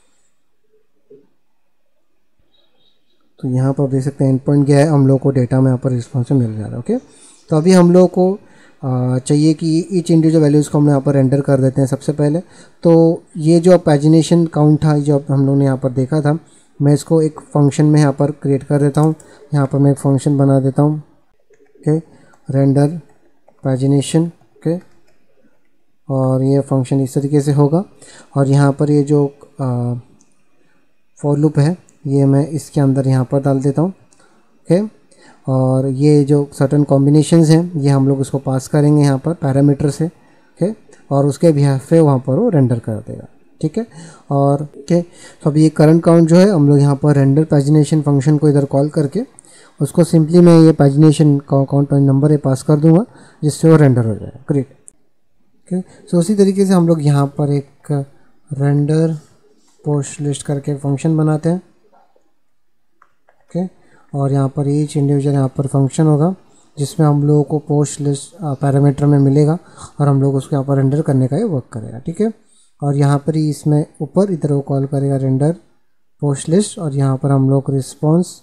तो यहाँ पर देख सकते हैं एंड पॉइंट गया है, हम लोग को डेटा में यहाँ पर रिस्पॉन्स मिल जा रहा है, ओके। तो अभी हम लोग को चाहिए कि ईच इंडिविजुअल वैल्यूज़ को हम यहाँ पर रेंडर कर देते हैं सबसे पहले। तो ये जो पैजिनेशन काउंट था, जो हम लोगों ने यहाँ पर देखा था, मैं इसको एक फंक्शन में यहाँ पर क्रिएट कर देता हूँ। यहाँ पर मैं एक फंक्शन बना देता हूँ, ओके, रेंडर पैजिनेशन, ओके। और ये फंक्शन इस तरीके से होगा। और यहाँ पर ये जो फॉर लूप है, ये मैं इसके अंदर यहाँ पर डाल देता हूँ, ओके। और ये जो सर्टन कॉम्बिनेशंस हैं, ये हम लोग उसको पास करेंगे यहाँ पर पैरामीटर से, ओके। और उसके बिहाफ पे वहाँ पर वो रेंडर कर देगा, ठीक है। और ओके, तो अभी ये करंट काउंट जो है हम लोग यहाँ पर रेंडर पैजिनेशन फंक्शन को इधर कॉल करके उसको सिंपली मैं ये पैजिनेशन काउंट नंबर पास कर दूंगा, जिससे वो रेंडर हो जाएगा। Great, okay. सो उसी तरीके से हम लोग यहाँ पर एक रेंडर पोस्ट लिस्ट करके फंक्शन बनाते हैं, ओके। और यहाँ पर ईच इंडिविजुअल यहाँ पर फंक्शन होगा, जिसमें हम लोगों को पोस्ट लिस्ट पैरामीटर में मिलेगा और हम लोग उसको यहाँ पर रेंडर करने का ये वर्क करेगा, ठीक है। और यहाँ पर ही इसमें ऊपर इधर वो कॉल करेगा रेंडर पोस्ट लिस्ट, और यहाँ पर हम लोग रिस्पॉन्स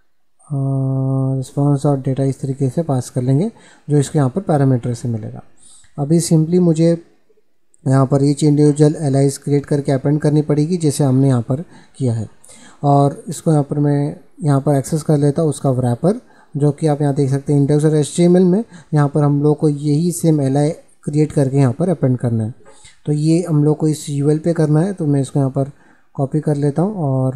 और डेटा इस तरीके से पास कर लेंगे, जो इसको यहाँ पर पैरामीटर से मिलेगा। अभी सिंपली मुझे यहाँ पर ईच इंडिविजुअल एलाइज क्रिएट करके अपेंड करनी पड़ेगी, जैसे हमने यहाँ पर किया है। और इसको यहाँ पर मैं यहाँ पर एक्सेस कर लेता हूँ उसका रैपर, जो कि आप यहाँ देख सकते हैं index.html में। यहाँ पर हम लोग को यही सेम एलाई क्रिएट करके यहाँ पर अपेंड करना है। तो ये हम लोग को इस UL पे करना है, तो मैं इसको यहाँ पर कॉपी कर लेता हूँ और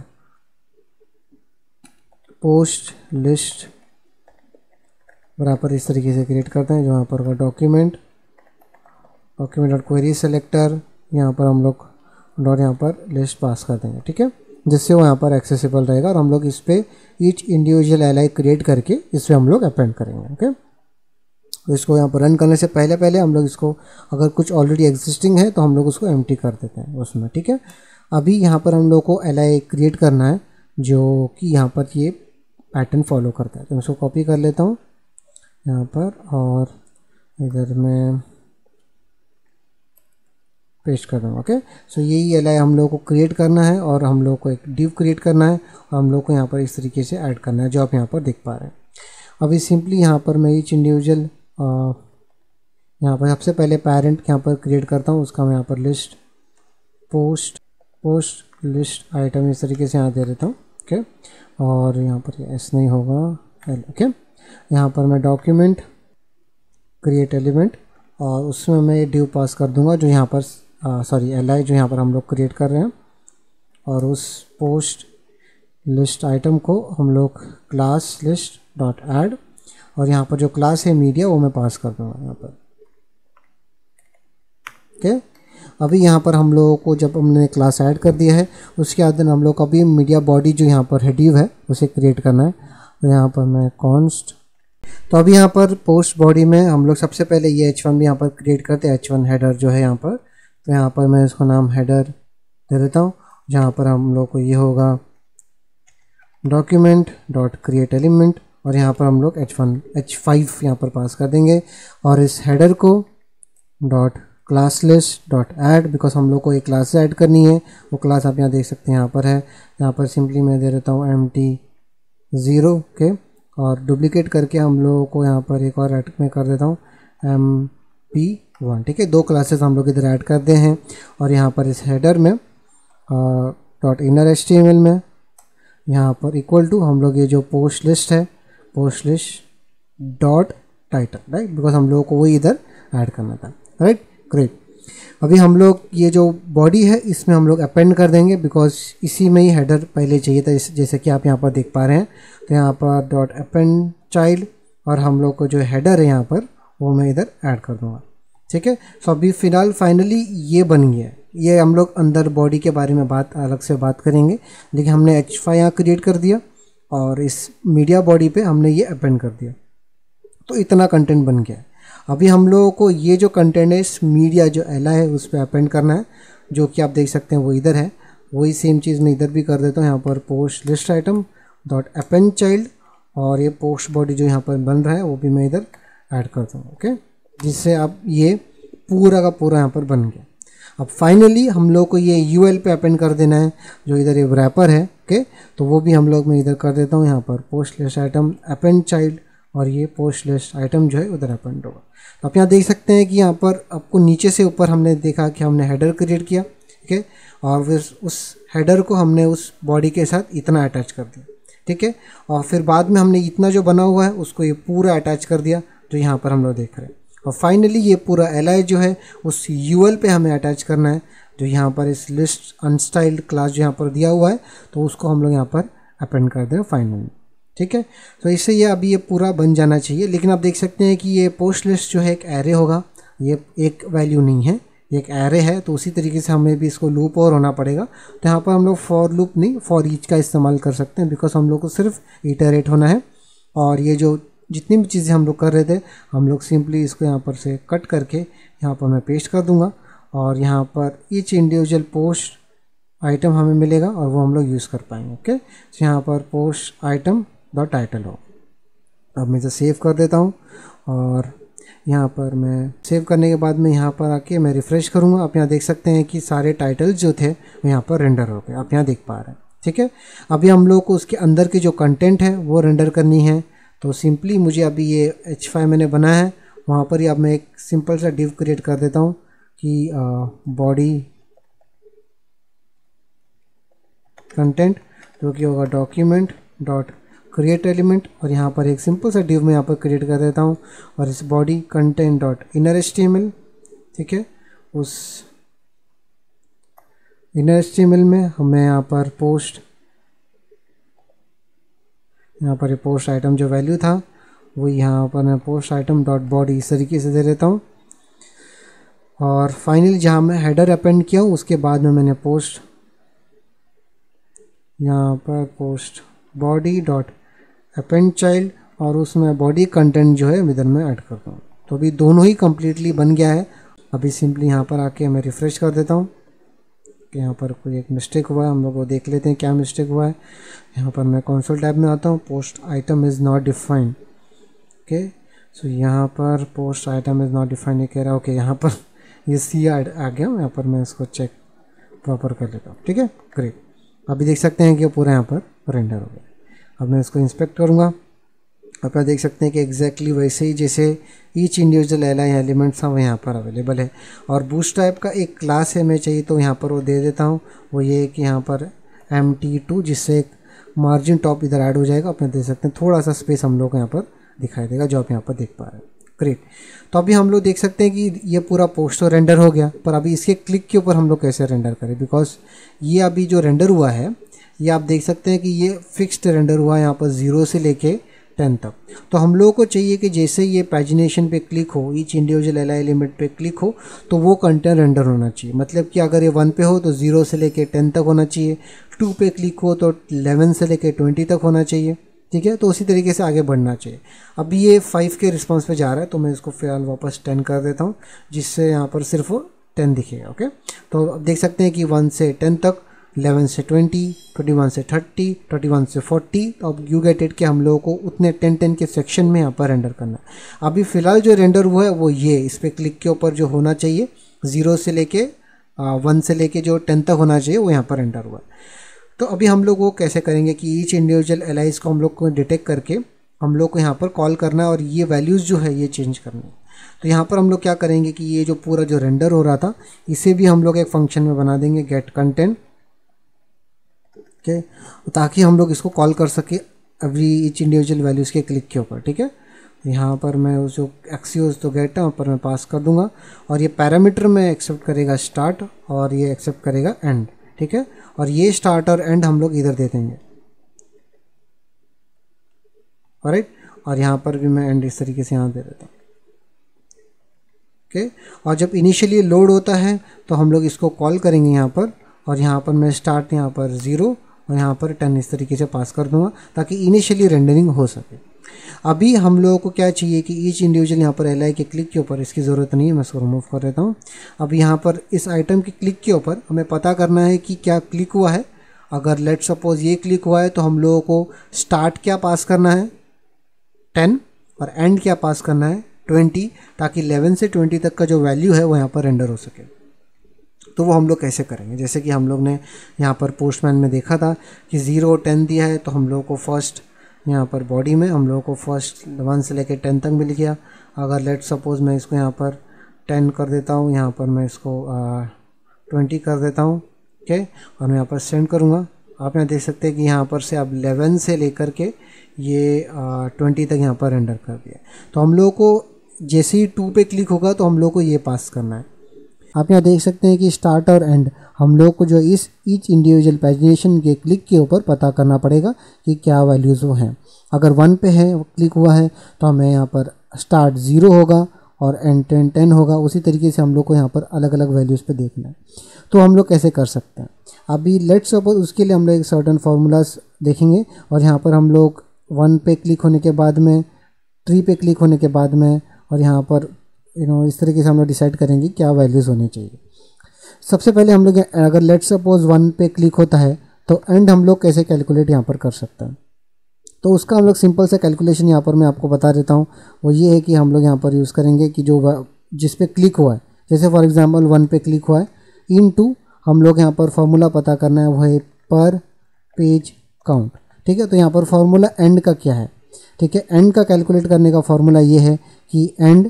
पोस्ट लिस्ट बराबर इस तरीके से क्रिएट करते हैं, जो यहाँ पर डॉक्यूमेंट डॉट क्वेरी सेलेक्टर, यहाँ पर हम लोग डॉट यहाँ पर लिस्ट पास कर देंगे, ठीक है, जिससे वो यहाँ पर एक्सेसिबल रहेगा। और हम लोग इस पर ईच इंडिविजुअल एलाई क्रिएट करके इस पर हम लोग अपेंड करेंगे, ओके। तो इसको यहाँ पर रन करने से पहले हम लोग इसको, अगर कुछ ऑलरेडी एग्जिस्टिंग है तो हम लोग उसको एम्प्टी कर देते हैं उसमें, ठीक है। अभी यहाँ पर हम लोग को एलाई क्रिएट करना है, जो कि यहाँ पर ये पैटर्न फॉलो करता है। तो मैं इसको कॉपी कर लेता हूँ यहाँ पर, और इधर मैं पेस्ट कर दूँगा, ओके। सो यही एलाई हम लोग को क्रिएट करना है, और हम लोग को एक डिव क्रिएट करना है, और हम लोग को यहाँ पर इस तरीके से ऐड करना है, जो आप यहाँ पर देख पा रहे हैं। अभी सिंपली यहाँ पर मैं ईच इंडिविजुअल यहाँ पर सबसे पहले पेरेंट यहाँ पर क्रिएट करता हूँ, उसका मैं यहाँ पर लिस्ट पोस्ट लिस्ट आइटम इस तरीके से यहाँ दे देता हूँ, ओके। और यहाँ पर एस नहीं होगा, ओके। यहाँ पर मैं डॉक्यूमेंट क्रिएट एलिमेंट, और उसमें मैं डिव पास कर दूंगा, जो यहाँ पर एलाई जो यहाँ पर हम लोग क्रिएट कर रहे हैं। और उस पोस्ट लिस्ट आइटम को हम लोग क्लास लिस्ट डॉट ऐड, और यहाँ पर जो क्लास है मीडिया, वो मैं पास कर दूंगा यहाँ पर, ओके। अभी यहाँ पर हम लोगों को जब हमने क्लास ऐड कर दिया है, उसके बाद हम लोग अभी मीडिया बॉडी जो यहाँ पर है डिव है, उसे क्रिएट करना है। तो यहाँ पर मैं कॉन्स्ट, तो अभी यहाँ पर पोस्ट बॉडी में हम लोग सबसे पहले ये h1 भी यहाँ पर क्रिएट करते हैं, h1 हेडर जो है यहाँ पर। तो यहाँ पर मैं इसको नाम हेडर दे देता हूँ, जहाँ पर हम लोग को ये होगा डॉक्यूमेंट डॉट क्रिएट एलिमेंट, और यहाँ पर हम लोग h5 यहाँ पर पास कर देंगे, और इस हेडर को dot class list dot add, because हम लोग को एक क्लास ऐड करनी है। वो क्लास आप यहाँ देख सकते हैं यहाँ पर है। यहाँ पर सिंपली मैं दे देता हूँ MT0 के, और डुप्लीकेट करके हम लोगों को यहाँ पर एक और ऐड में कर देता हूँ MP1। ठीक है, 2 क्लासेस हम लोग इधर ऐड करते हैं। और यहाँ पर इस हेडर में डॉट इनर HTML में यहाँ पर इक्वल टू हम लोग ये जो पोस्ट लिस्ट है, post list dot title, right, because हम लोगों को वही इधर ऐड करना था, राइट। ग्रेट। अभी हम लोग ये जो बॉडी है इसमें हम लोग अपेंड कर देंगे, बिकॉज इसी में ही हेडर पहले चाहिए था, जैसे कि आप यहाँ पर देख पा रहे हैं। तो यहाँ पर डॉट अपेंड चाइल्ड, और हम लोग को जो हेडर है यहाँ पर वो मैं इधर ऐड कर दूँगा। ठीक है, सो अभी फ़िलहाल फाइनली ये बन गया है। ये हम लोग अंदर बॉडी के बारे में अलग से बात करेंगे, लेकिन हमने H5 यहाँ क्रिएट कर दिया और इस मीडिया बॉडी पे हमने ये अपेंड कर दिया, तो इतना कंटेंट बन गया है। अभी हम लोगों को ये जो कंटेंट है इस मीडिया जो एला है उस पर अपेंड करना है, जो कि आप देख सकते हैं वो इधर है। वही सेम चीज़ मैं इधर भी कर देता हूँ, यहाँ पर post list item dot append child, और ये पोस्ट बॉडी जो यहाँ पर बन रहा है वो भी मैं इधर ऐड करता हूँ। ओके, जिससे अब ये पूरा का पूरा यहाँ पर बन गया। अब फाइनली हम लोग को ये UL पे अपेंड कर देना है, जो इधर ये रैपर है। ओके, तो वो भी हम लोग मैं इधर कर देता हूँ, यहाँ पर post list item append child, और ये पोस्ट लिस्ट आइटम जो है उधर अपेंड होगा। तो आप यहाँ देख सकते हैं कि यहाँ पर आपको नीचे से ऊपर हमने देखा कि हमने हेडर क्रिएट किया, ठीक है, और फिर उस हेडर को हमने उस बॉडी के साथ इतना अटैच कर दिया, ठीक है, और फिर बाद में हमने इतना जो बना हुआ है उसको ये पूरा अटैच कर दिया, जो यहाँ पर हम लोग देख रहे हैं। और फाइनली ये पूरा LI जो है उस UL पे हमें अटैच करना है, जो यहाँ पर इस लिस्ट अनस्टाइल्ड क्लास जो यहाँ पर दिया हुआ है, तो उसको हम लोग यहाँ पर अपेंड कर दें फाइनली। ठीक है, तो इससे ये अभी ये पूरा बन जाना चाहिए। लेकिन आप देख सकते हैं कि ये पोस्ट लिस्ट जो है एक एरे होगा, ये एक वैल्यू नहीं है, ये एक एरे है। तो उसी तरीके से हमें भी इसको लूप और होना पड़ेगा। तो यहाँ पर हम लोग फॉर लूप नहीं, फॉर ईच का इस्तेमाल कर सकते हैं, बिकॉज हम लोग को सिर्फ इटरेट होना है। और ये जो जितनी भी चीज़ें हम लोग कर रहे थे, हम लोग सिंपली इसको यहाँ पर से कट करके यहाँ पर मैं पेस्ट कर दूँगा, और यहाँ पर ईच इंडिविजुअल पोस्ट आइटम हमें मिलेगा और वो हम लोग यूज़ कर पाएंगे। ओके, तो यहाँ पर पोस्ट आइटम डॉट टाइटल हो। अब मैं इसे सेव कर देता हूँ, और यहाँ पर मैं सेव करने के बाद में यहाँ पर आके मैं रिफ़्रेश करूँगा। आप यहाँ देख सकते हैं कि सारे टाइटल्स जो थे वो यहाँ पर रेंडर हो गए, आप यहाँ देख पा रहे हैं। ठीक है, अभी हम लोग को उसके अंदर की जो कंटेंट है वो रेंडर करनी है। तो सिंपली मुझे अभी ये H5 मैंने बनाया है, वहाँ पर ही अब मैं एक सिंपल सा डिव क्रिएट कर देता हूँ कि बॉडी कंटेंट, जो कि होगा डॉक्यूमेंट डॉट क्रिएट एलिमेंट, और यहाँ पर एक सिंपल सा डिव मैं यहाँ पर क्रिएट कर देता हूँ, और इस body content dot inner HTML। ठीक है, उस इनर HTML में हमें यहाँ पर पोस्ट, यहाँ पर ये पोस्ट आइटम जो वैल्यू था वो यहाँ पर मैं पोस्ट आइटम डॉट बॉडी इस तरीके से दे देता हूँ। और फाइनली जहाँ मैं हेडर अपेंड किया हूँ उसके बाद में मैंने पोस्ट, यहाँ पर post body dot append child, और उसमें बॉडी कंटेंट जो है इधर मैं ऐड करता हूँ। तो अभी दोनों ही कम्प्लीटली बन गया है। अभी सिंपली यहाँ पर आके मैं रिफ़्रेश कर देता हूँ कि यहाँ पर कोई एक मिस्टेक हुआ है, हम लोग वो देख लेते हैं क्या मिस्टेक हुआ है। यहाँ पर मैं कंसोल टैब में आता हूँ, post item is not defined. Okay, so यहाँ पर post item is not defined ये कह रहा है। ओके, यहाँ पर ये C आ गया, यहाँ पर मैं इसको चेक प्रॉपर कर लेता हूँ। ठीक है, ग्रेट। अभी देख सकते हैं कि पूरा यहाँ पर रेंडर हो गया। अब मैं इसको इंस्पेक्ट करूँगा, आप देख सकते हैं कि एग्जैक्टली वैसे ही जैसे ईच इंडिविजुअल LI एलिमेंट्स था वो यहाँ पर अवेलेबल है। और बूस्ट टाइप का एक क्लास है, मैं चाहिए तो यहाँ पर वो दे देता हूँ। वो ये है कि यहाँ पर MT2, जिससे एक मार्जिन टॉप इधर ऐड हो जाएगा। आप देख सकते हैं थोड़ा सा स्पेस हम लोग को यहाँ पर दिखाई देगा, जो आप यहाँ पर देख पा रहे हैं। ग्रेट, तो अभी हम लोग देख सकते हैं कि ये पूरा पोस्ट तो रेंडर हो गया, पर अभी इसके क्लिक के ऊपर हम लोग कैसे रेंडर करें, बिकॉज ये अभी जो रेंडर हुआ है ये आप देख सकते हैं कि ये फिक्स्ड रेंडर हुआ है यहाँ पर 0 से लेके 10 तक। तो हम लोगों को चाहिए कि जैसे ये पैजिनेशन पे क्लिक हो, ईच इंडिविजुअल LI एलिमेंट पे क्लिक हो, तो वो कंटेंट रेंडर होना चाहिए। मतलब कि अगर ये 1 पे हो तो 0 से लेके 10 तक होना चाहिए, 2 पे क्लिक हो तो 11 से लेके 20 तक होना चाहिए। ठीक है, तो उसी तरीके से आगे बढ़ना चाहिए। अभी ये 5 के रिस्पॉन्स पे जा रहा है, तो मैं इसको फिलहाल वापस 10 कर देता हूँ, जिससे यहाँ पर सिर्फ 10 दिखेगा। ओके, तो अब देख सकते हैं कि 1 से 10 तक, 11 से 20, 21 से 30, 21 से 40। तो अब यू गेट इट कि हम लोगों को उतने 10 के सेक्शन में यहाँ पर रेंडर करना है। अभी फ़िलहाल जो रेंडर हुआ है वो ये, इस पर क्लिक के ऊपर जो होना चाहिए 0 से लेके 1 से लेके जो 10 तक होना चाहिए वो यहाँ पर एंटर हुआ है। तो अभी हम लोग वो कैसे करेंगे कि ईच इंडिविजुअल एलाइज को हम लोग को डिटेक्ट करके हम लोग को यहाँ पर कॉल करना है और ये वैल्यूज़ जो है ये चेंज करनी है। तो यहाँ पर हम लोग क्या करेंगे कि ये जो पूरा जो रेंडर हो रहा था इसे भी हम लोग एक फंक्शन में बना देंगे गेट कंटेंट, ओके, ताकि हम लोग इसको कॉल कर सके एवरी ईच इंडिविजुअल वैल्यूज़ के क्लिक के ऊपर। ठीक है, यहाँ पर मैं उस जो एक्सियोस तो गेट है वहाँ पर मैं पास कर दूंगा और ये पैरामीटर में एक्सेप्ट करेगा स्टार्ट और ये एक्सेप्ट करेगा एंड। ठीक है, और ये स्टार्ट और एंड हम लोग इधर दे देंगे, ऑलराइट, और यहाँ पर भी मैं एंड इस तरीके से यहाँ दे देता हूँ। ओके, और जब इनिशियली लोड होता है तो हम लोग इसको कॉल करेंगे यहाँ पर, और यहाँ पर मैं स्टार्ट यहाँ पर 0 और यहाँ पर 10 इस तरीके से पास कर दूंगा ताकि इनिशियली रेंडरिंग हो सके। अभी हम लोगों को क्या चाहिए कि ईच इंडिविजुअल यहाँ पर एल के क्लिक के ऊपर इसकी ज़रूरत नहीं है, मैं इसको रिमूव कर देता हूँ। अब यहाँ पर इस आइटम के क्लिक के ऊपर हमें पता करना है कि क्या क्लिक हुआ है। अगर लेट सपोज ये क्लिक हुआ है तो हम लोगों को स्टार्ट क्या पास करना है 10 और एंड क्या पास करना है 20, ताकि 11 से 20 तक का जो वैल्यू है वो यहाँ पर रेंडर हो सके। तो वो हम लोग कैसे करेंगे, जैसे कि हम लोग ने यहाँ पर पोस्टमैन में देखा था कि 0 और 10 दिया है तो हम लोगों को फर्स्ट यहाँ पर बॉडी में हम लोगों को फर्स्ट 1 से लेकर 10 तक मिल गया। अगर लेट सपोज मैं इसको यहाँ पर 10 कर देता हूँ, यहाँ पर मैं इसको 20 कर देता हूँ, ओके, और मैं यहाँ पर सेंड करूँगा। आप यहाँ देख सकते हैं कि यहाँ पर से अब 11 से लेकर के ये 20 तक यहाँ पर रेंडर कर दिया। तो हम लोगों को जैसे ही 2 पे क्लिक होगा तो हम लोग को ये पास करना है। आप यहाँ देख सकते हैं कि स्टार्ट और एंड हम लोग को जो इस ईच इंडिविजुअल पैजिनेशन के क्लिक के ऊपर पता करना पड़ेगा कि क्या वैल्यूज़ वो हैं। अगर 1 पे है क्लिक हुआ है तो हमें यहाँ पर स्टार्ट 0 होगा और एंड 10 होगा। उसी तरीके से हम लोग को यहाँ पर अलग अलग वैल्यूज़ पे देखना है। तो हम लोग कैसे कर सकते हैं, अभी लेट सपोज उसके लिए हम लोग एक सर्टन फार्मूलाज देखेंगे और यहाँ पर हम लोग 1 पे क्लिक होने के बाद में 3 पे क्लिक होने के बाद में और यहाँ पर इस तरीके से हम लोग डिसाइड करेंगे क्या वैल्यूज़ होनी चाहिए। सबसे पहले हम लोग अगर लेट सपोज 1 पे क्लिक होता है तो एंड हम लोग कैसे कैलकुलेट यहाँ पर कर सकते हैं। तो उसका हम लोग सिंपल सा कैलकुलेशन यहाँ पर मैं आपको बता देता हूँ। वो ये है कि हम लोग यहाँ पर यूज़ करेंगे कि जो जिस पे क्लिक हुआ है, जैसे फॉर एग्जांपल 1 पे क्लिक हुआ है इनटू हम लोग यहाँ पर फॉर्मूला पता करना है, वो है पर पेज काउंट। ठीक है, तो यहाँ पर फॉर्मूला एंड का क्या है। ठीक है, एंड का कैलकुलेट करने का फॉर्मूला ये है कि end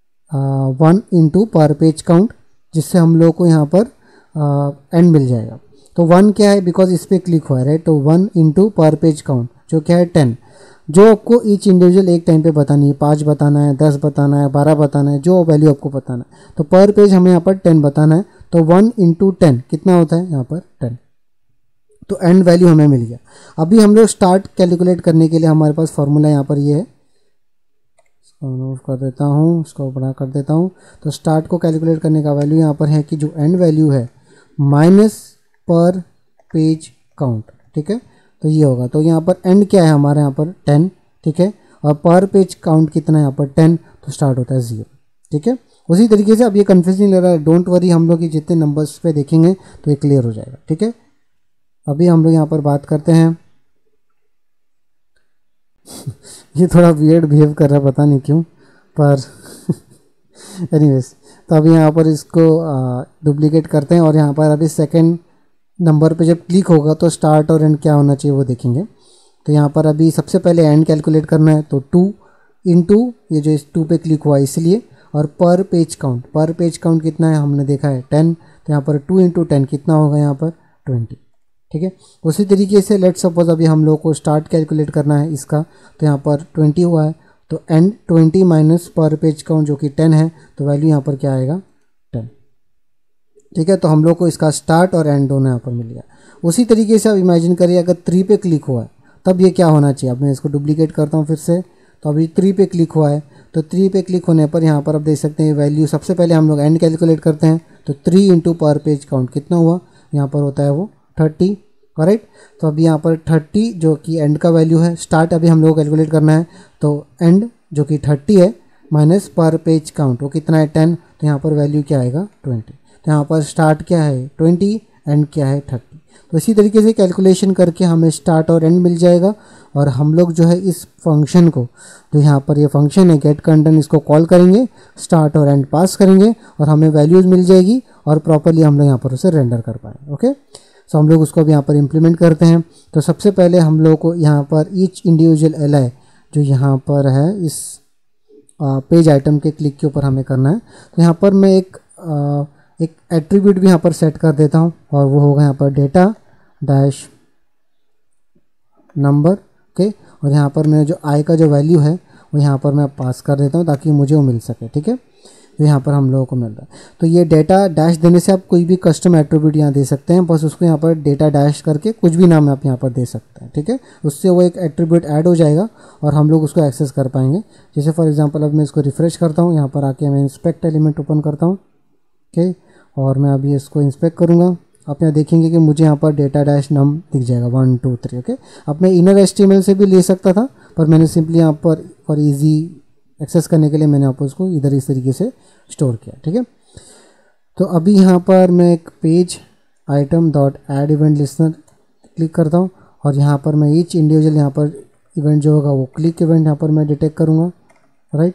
1 into per page count, जिससे हम लोग को यहाँ पर एंड मिल जाएगा। तो 1 क्या है, बिकॉज इस पर क्लिक हुआ है, राइट, तो 1 इंटू पर पेज काउंट जो क्या है 10, जो आपको ईच इंडिविजुअल एक टाइम पे बतानी है, 5 बताना है, 10 बताना है, 12 बताना है, जो वैल्यू आपको बताना है। तो पर पेज हमें यहाँ पर 10 बताना है, तो 1 इंटू 10 कितना होता है यहाँ पर 10। तो एंड वैल्यू हमें मिल गया। अभी हम लोग स्टार्ट कैलकुलेट करने के लिए हमारे पास फॉर्मूला यहाँ पर ये है, इसको कर देता हूँ, इसको बड़ा कर देता हूँ। तो स्टार्ट को कैलकुलेट करने का वैल्यू यहाँ पर है कि जो एंड वैल्यू है माइनस पर पेज काउंट। ठीक है, तो ये होगा। तो यहाँ पर एंड क्या है हमारे यहाँ पर 10, ठीक है, और पर पेज काउंट कितना है यहाँ पर 10, तो स्टार्ट होता है 0। ठीक है, उसी तरीके से अब ये कन्फ्यूजन नहीं लग रहा है, डोंट वरी, हम लोग ये जितने नंबर्स पे देखेंगे तो ये क्लियर हो जाएगा। ठीक है, अभी हम लोग यहाँ पर बात करते हैं ये थोड़ा वियर्ड बिहेव कर रहा है, पता नहीं क्यों, पर एनीवेज, तो अभी यहाँ पर इसको डुप्लीकेट करते हैं और यहाँ पर अभी सेकंड नंबर पे जब क्लिक होगा तो स्टार्ट और एंड क्या होना चाहिए वो देखेंगे। तो यहाँ पर अभी सबसे पहले एंड कैलकुलेट करना है, तो 2 इंटू ये जो 2 पे क्लिक हुआ इसलिए, और पर पेज काउंट कितना है हमने देखा है 10, तो यहाँ पर 2 इंटू 10 कितना होगा यहाँ पर 20। ठीक है, उसी तरीके से लेट सपोज अभी हम लोग को स्टार्ट कैलकुलेट करना है इसका, तो यहाँ पर 20 हुआ है, तो end 20 minus per page count जो कि 10 है, तो वैल्यू यहाँ पर क्या आएगा 10। ठीक है, तो हम लोग को इसका स्टार्ट और एंड दोनों यहाँ पर मिल गया। उसी तरीके से अब इमेजिन करिए अगर 3 पे क्लिक हुआ है तब ये क्या होना चाहिए। अब मैं इसको डुप्लीकेट करता हूँ फिर से, तो अभी 3 पे क्लिक हुआ है, तो 3 पे क्लिक होने पर यहाँ पर आप देख सकते हैं वैल्यू, सबसे पहले हम लोग एंड कैलकुलेट करते हैं, तो 3 इंटू पर पेज काउंट कितना हुआ यहाँ पर होता है वो 30, करेक्ट। तो अभी यहाँ पर 30 जो कि एंड का वैल्यू है, स्टार्ट अभी हम लोग कैलकुलेट करना है, तो एंड जो कि 30 है माइनस पर पेज काउंट वो कितना है 10, तो यहाँ पर वैल्यू क्या आएगा 20। तो यहाँ पर स्टार्ट क्या है 20, एंड क्या है 30। तो इसी तरीके से कैलकुलेशन करके हमें स्टार्ट और एंड मिल जाएगा। और हम लोग जो है इस फंक्शन को, जो यहाँ पर ये फंक्शन है गेट कंटेंट, इसको कॉल करेंगे, स्टार्ट और एंड पास करेंगे और हमें वैल्यूज़ मिल जाएगी और प्रॉपरली हम लोग यहाँ पर उसे रेंडर कर पाएंगे। ओके, सो हम लोग उसको भी यहाँ पर इम्प्लीमेंट करते हैं। तो सबसे पहले हम लोग को यहाँ पर ईच इंडिविजुअल एल जो यहाँ पर है इस पेज आइटम के क्लिक के ऊपर हमें करना है। तो यहाँ पर मैं एक एट्रीब्यूट भी यहाँ पर सेट कर देता हूँ और वो होगा यहाँ पर डेटा डैश नंबर। ओके, और यहाँ पर मैं जो आई का जो वैल्यू है वो यहाँ पर मैं पास कर देता हूँ ताकि मुझे वो मिल सके। ठीक है, तो यहाँ पर हम लोगों को मिल रहा है। तो ये डेटा डैश देने से आप कोई भी कस्टम एट्रीब्यूट यहाँ दे सकते हैं, बस उसको यहाँ पर डेटा डैश करके कुछ भी नाम आप यहाँ पर दे सकते हैं। ठीक है, उससे वो एक एट्रीब्यूट ऐड हो जाएगा और हम लोग उसको एक्सेस कर पाएंगे। जैसे फॉर एग्जांपल अब मैं इसको रिफ्रेश करता हूँ, यहाँ पर आके मैं इंस्पेक्ट एलिमेंट ओपन करता हूँ। ओके, और मैं अभी इसको इंस्पेक्ट करूँगा। आप यहाँ देखेंगे कि मुझे यहाँ पर डेटा डैश नम दिख जाएगा 1 2 3। ओके, अब मैं इनर HTML से भी ले सकता था, पर मैंने सिंपली यहाँ पर फॉर ईजी एक्सेस करने के लिए मैंने आप उसको इधर इस तरीके से स्टोर किया। ठीक है, तो अभी यहाँ पर मैं एक page item dot add event listener click करता हूँ और यहाँ पर मैं ईच इंडिविजुअल यहाँ पर इवेंट जो होगा वो क्लिक इवेंट यहाँ पर मैं डिटेक्ट करूँगा। राइट,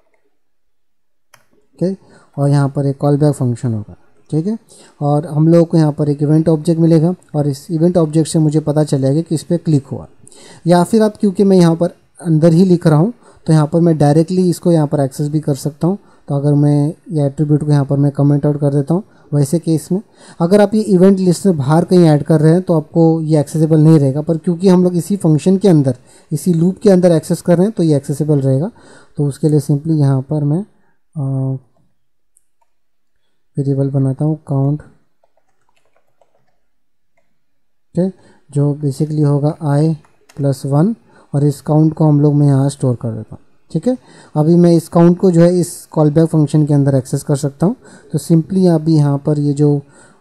ओके, और यहाँ पर एक कॉल बैक फंक्शन होगा। ठीक है, और हम लोगों को यहाँ पर एक इवेंट ऑब्जेक्ट मिलेगा और इस इवेंट ऑब्जेक्ट से मुझे पता चलेगा कि इस पर क्लिक हुआ। या फिर आप, क्योंकि मैं यहाँ पर अंदर ही लिख रहा हूँ तो यहाँ पर मैं डायरेक्टली इसको यहाँ पर एक्सेस भी कर सकता हूँ। तो अगर मैं ये एट्रीब्यूट को यहाँ पर मैं कमेंट आउट कर देता हूँ, वैसे केस में अगर आप ये इवेंट लिस्ट में बाहर कहीं ऐड कर रहे हैं तो आपको ये एक्सेसिबल नहीं रहेगा, पर क्योंकि हम लोग इसी फंक्शन के अंदर, इसी लूप के अंदर एक्सेस कर रहे हैं तो ये एक्सेसिबल रहेगा। तो उसके लिए सिंपली यहाँ पर मैं वेरिएबल बनाता हूँ काउंट। ठीक, जो बेसिकली होगा i+1 और इस काउंट को हम लोग मैं यहाँ स्टोर कर देता हूँ। ठीक है, अभी मैं इस काउंट को जो है इस कॉल बैक फंक्शन के अंदर एक्सेस कर सकता हूँ। तो सिंपली अभी यहाँ पर ये जो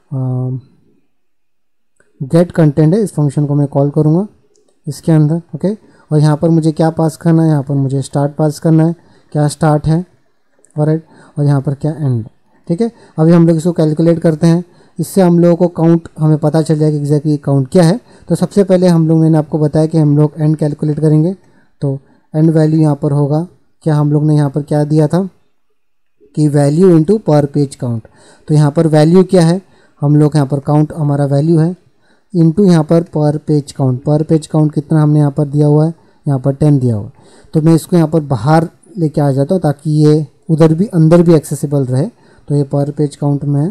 गेट कंटेंट है इस फंक्शन को मैं कॉल करूँगा इसके अंदर। ओके, और यहाँ पर मुझे क्या पास करना है, यहाँ पर मुझे स्टार्ट पास करना है, क्या स्टार्ट है राइट, और यहाँ पर क्या एंड। ठीक है, अभी हम लोग इसको कैलकुलेट करते हैं, इससे हम लोगों को काउंट हमें पता चल जाएगा एग्जैक्टली काउंट क्या है। तो सबसे पहले हम लोग, मैंने आपको बताया कि हम लोग एंड कैलकुलेट करेंगे। तो एंड वैल्यू यहाँ पर होगा, क्या हम लोग ने यहाँ पर क्या दिया था कि value into per page count. तो यहाँ पर वैल्यू क्या है, हम लोग यहाँ पर काउंट हमारा वैल्यू है इनटू यहाँ पर page count. Per page count कितना हमने यहाँ पर दिया हुआ है, यहाँ पर 10 दिया हुआ है। तो मैं इसको यहाँ पर बाहर लेके आ जाता हूँ ताकि ये उधर भी अंदर भी एक्सेसिबल रहे। तो ये पर पेज काउंट में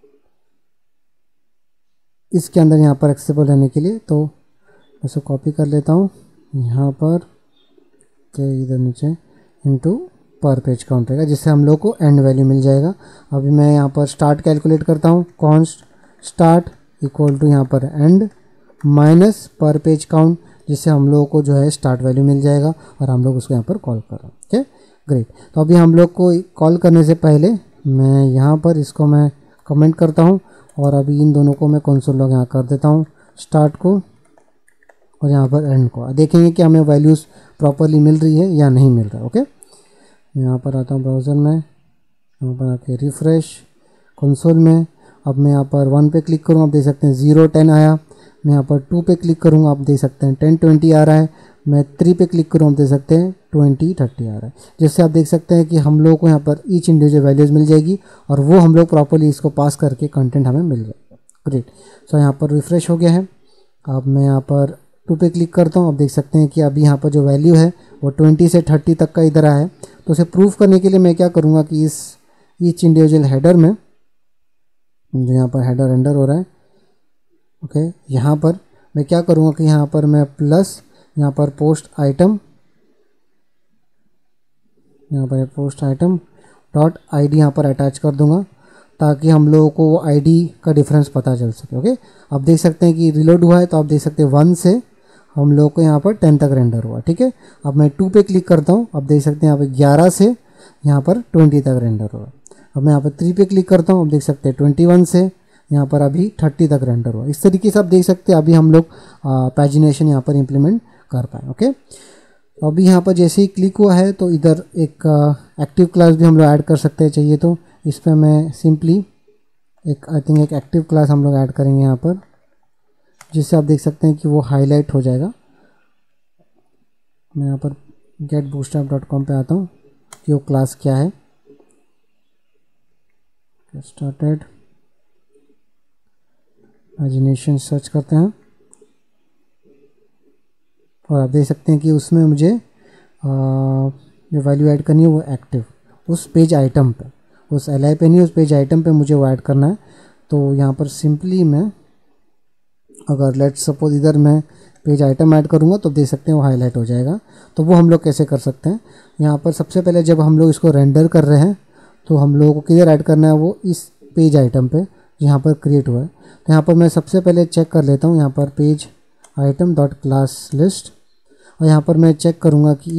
इसके अंदर यहाँ पर एक्सेसिबल रहने के लिए, तो इसको कॉपी कर लेता हूँ यहाँ पर के इधर नीचे इनटू पर पेज काउंट रहेगा, जिससे हम लोग को एंड वैल्यू मिल जाएगा। अभी मैं यहाँ पर स्टार्ट कैलकुलेट करता हूँ, कॉन्स्ट स्टार्ट इक्वल टू यहाँ पर end minus per page count, जिससे हम लोगों को जो है स्टार्ट वैल्यू मिल जाएगा और हम लोग उसको यहाँ पर कॉल कर रहे हैं। ठीक है, ग्रेट। तो अभी हम लोग को कॉल करने से पहले मैं यहाँ पर इसको मैं कमेंट करता हूँ और अभी इन दोनों को मैं कंसोल लॉग यहाँ कर देता हूँ, स्टार्ट को और यहाँ पर एंड को। देखेंगे कि हमें वैल्यूज़ प्रॉपरली मिल रही है या नहीं मिल रहा है। ओके, यहाँ पर आता हूँ ब्राउज़र में, यहाँ पर आके रिफ़्रेश कंसोल में। अब मैं यहाँ पर 1 पे क्लिक करूँ, आप देख सकते हैं 0 10 आया। मैं यहाँ पर 2 पे क्लिक करूँगा, आप देख सकते हैं 10 20 आ रहा है। मैं 3 पे क्लिक करूँ, आप देख सकते हैं 20 30 आ रहा है। जिससे आप देख सकते हैं कि हम लोगों को यहाँ पर ईच इंडिविजुअल वैल्यूज़ मिल जाएगी और वो हम लोग प्रॉपरली इसको पास करके कंटेंट हमें मिल जाएगा। ग्रेट। सो यहाँ पर रिफ़्रेश हो गया है। अब मैं यहाँ पर 2 पे क्लिक करता हूँ, आप देख सकते हैं कि अभी यहाँ पर जो वैल्यू है वो 20 से 30 तक का इधर आया है। तो उसे प्रूफ करने के लिए मैं क्या करूँगा कि इस ईच इंडिविजुअल हेडर में, जो यहाँ पर हेडर एंडर हो रहा है, ओके, यहाँ पर मैं क्या करूँगा कि यहाँ पर मैं प्लस यहाँ पर पोस्ट आइटम, यहाँ पर पोस्ट आइटम डॉट ID यहाँ पर अटैच कर दूँगा ताकि हम लोगों को वो ID का डिफरेंस पता चल सके। ओके, आप देख सकते हैं कि रिलोड हुआ है, तो आप देख सकते हैं 1 से हम लोग को यहाँ पर 10 तक रेंडर हुआ। ठीक है, अब मैं 2 पे क्लिक करता हूँ, आप देख सकते हैं यहाँ पर 11 से यहाँ पर 20 तक रेंडर हुआ। अब मैं यहाँ पर 3 पे क्लिक करता हूँ, आप देख सकते हैं 21 से यहाँ पर अभी 30 तक रेंडर हुआ। इस तरीके से आप देख सकते हैं अभी हम लोग पैजिनेशन यहाँ पर इम्प्लीमेंट कर पाए। ओके, तो अभी यहाँ पर जैसे ही क्लिक हुआ है तो इधर एक एक्टिव क्लास भी हम लोग ऐड कर सकते हैं चाहिए तो। इस पर मैं सिंपली एक एक एक्टिव क्लास हम लोग ऐड करेंगे यहाँ पर, जिससे आप देख सकते हैं कि वो हाईलाइट हो जाएगा। मैं यहाँ पर getbootstrap.com पे आता हूँ कि वो क्लास क्या है। स्टार्टेड पैजिनेशन सर्च करते हैं और आप देख सकते हैं कि उसमें मुझे जो वैल्यू ऐड करनी है वो एक्टिव उस पेज आइटम पे, उस एल पे नहीं, उस पेज आइटम पे मुझे वो ऐड करना है। तो यहाँ पर सिंपली मैं अगर लेट्स सपोज इधर मैं पेज आइटम ऐड करूँगा तो देख सकते हैं वो हाईलाइट हो जाएगा। तो वो हम लोग कैसे कर सकते हैं, यहाँ पर सबसे पहले जब हम लोग इसको रेंडर कर रहे हैं तो हम लोगों को किधर ऐड करना है, वो इस पेज आइटम पे यहाँ पर क्रिएट हुआ है। तो यहाँ पर मैं सबसे पहले चेक कर लेता हूँ यहाँ पर page item dot class list, और यहाँ पर मैं चेक करूँगा कि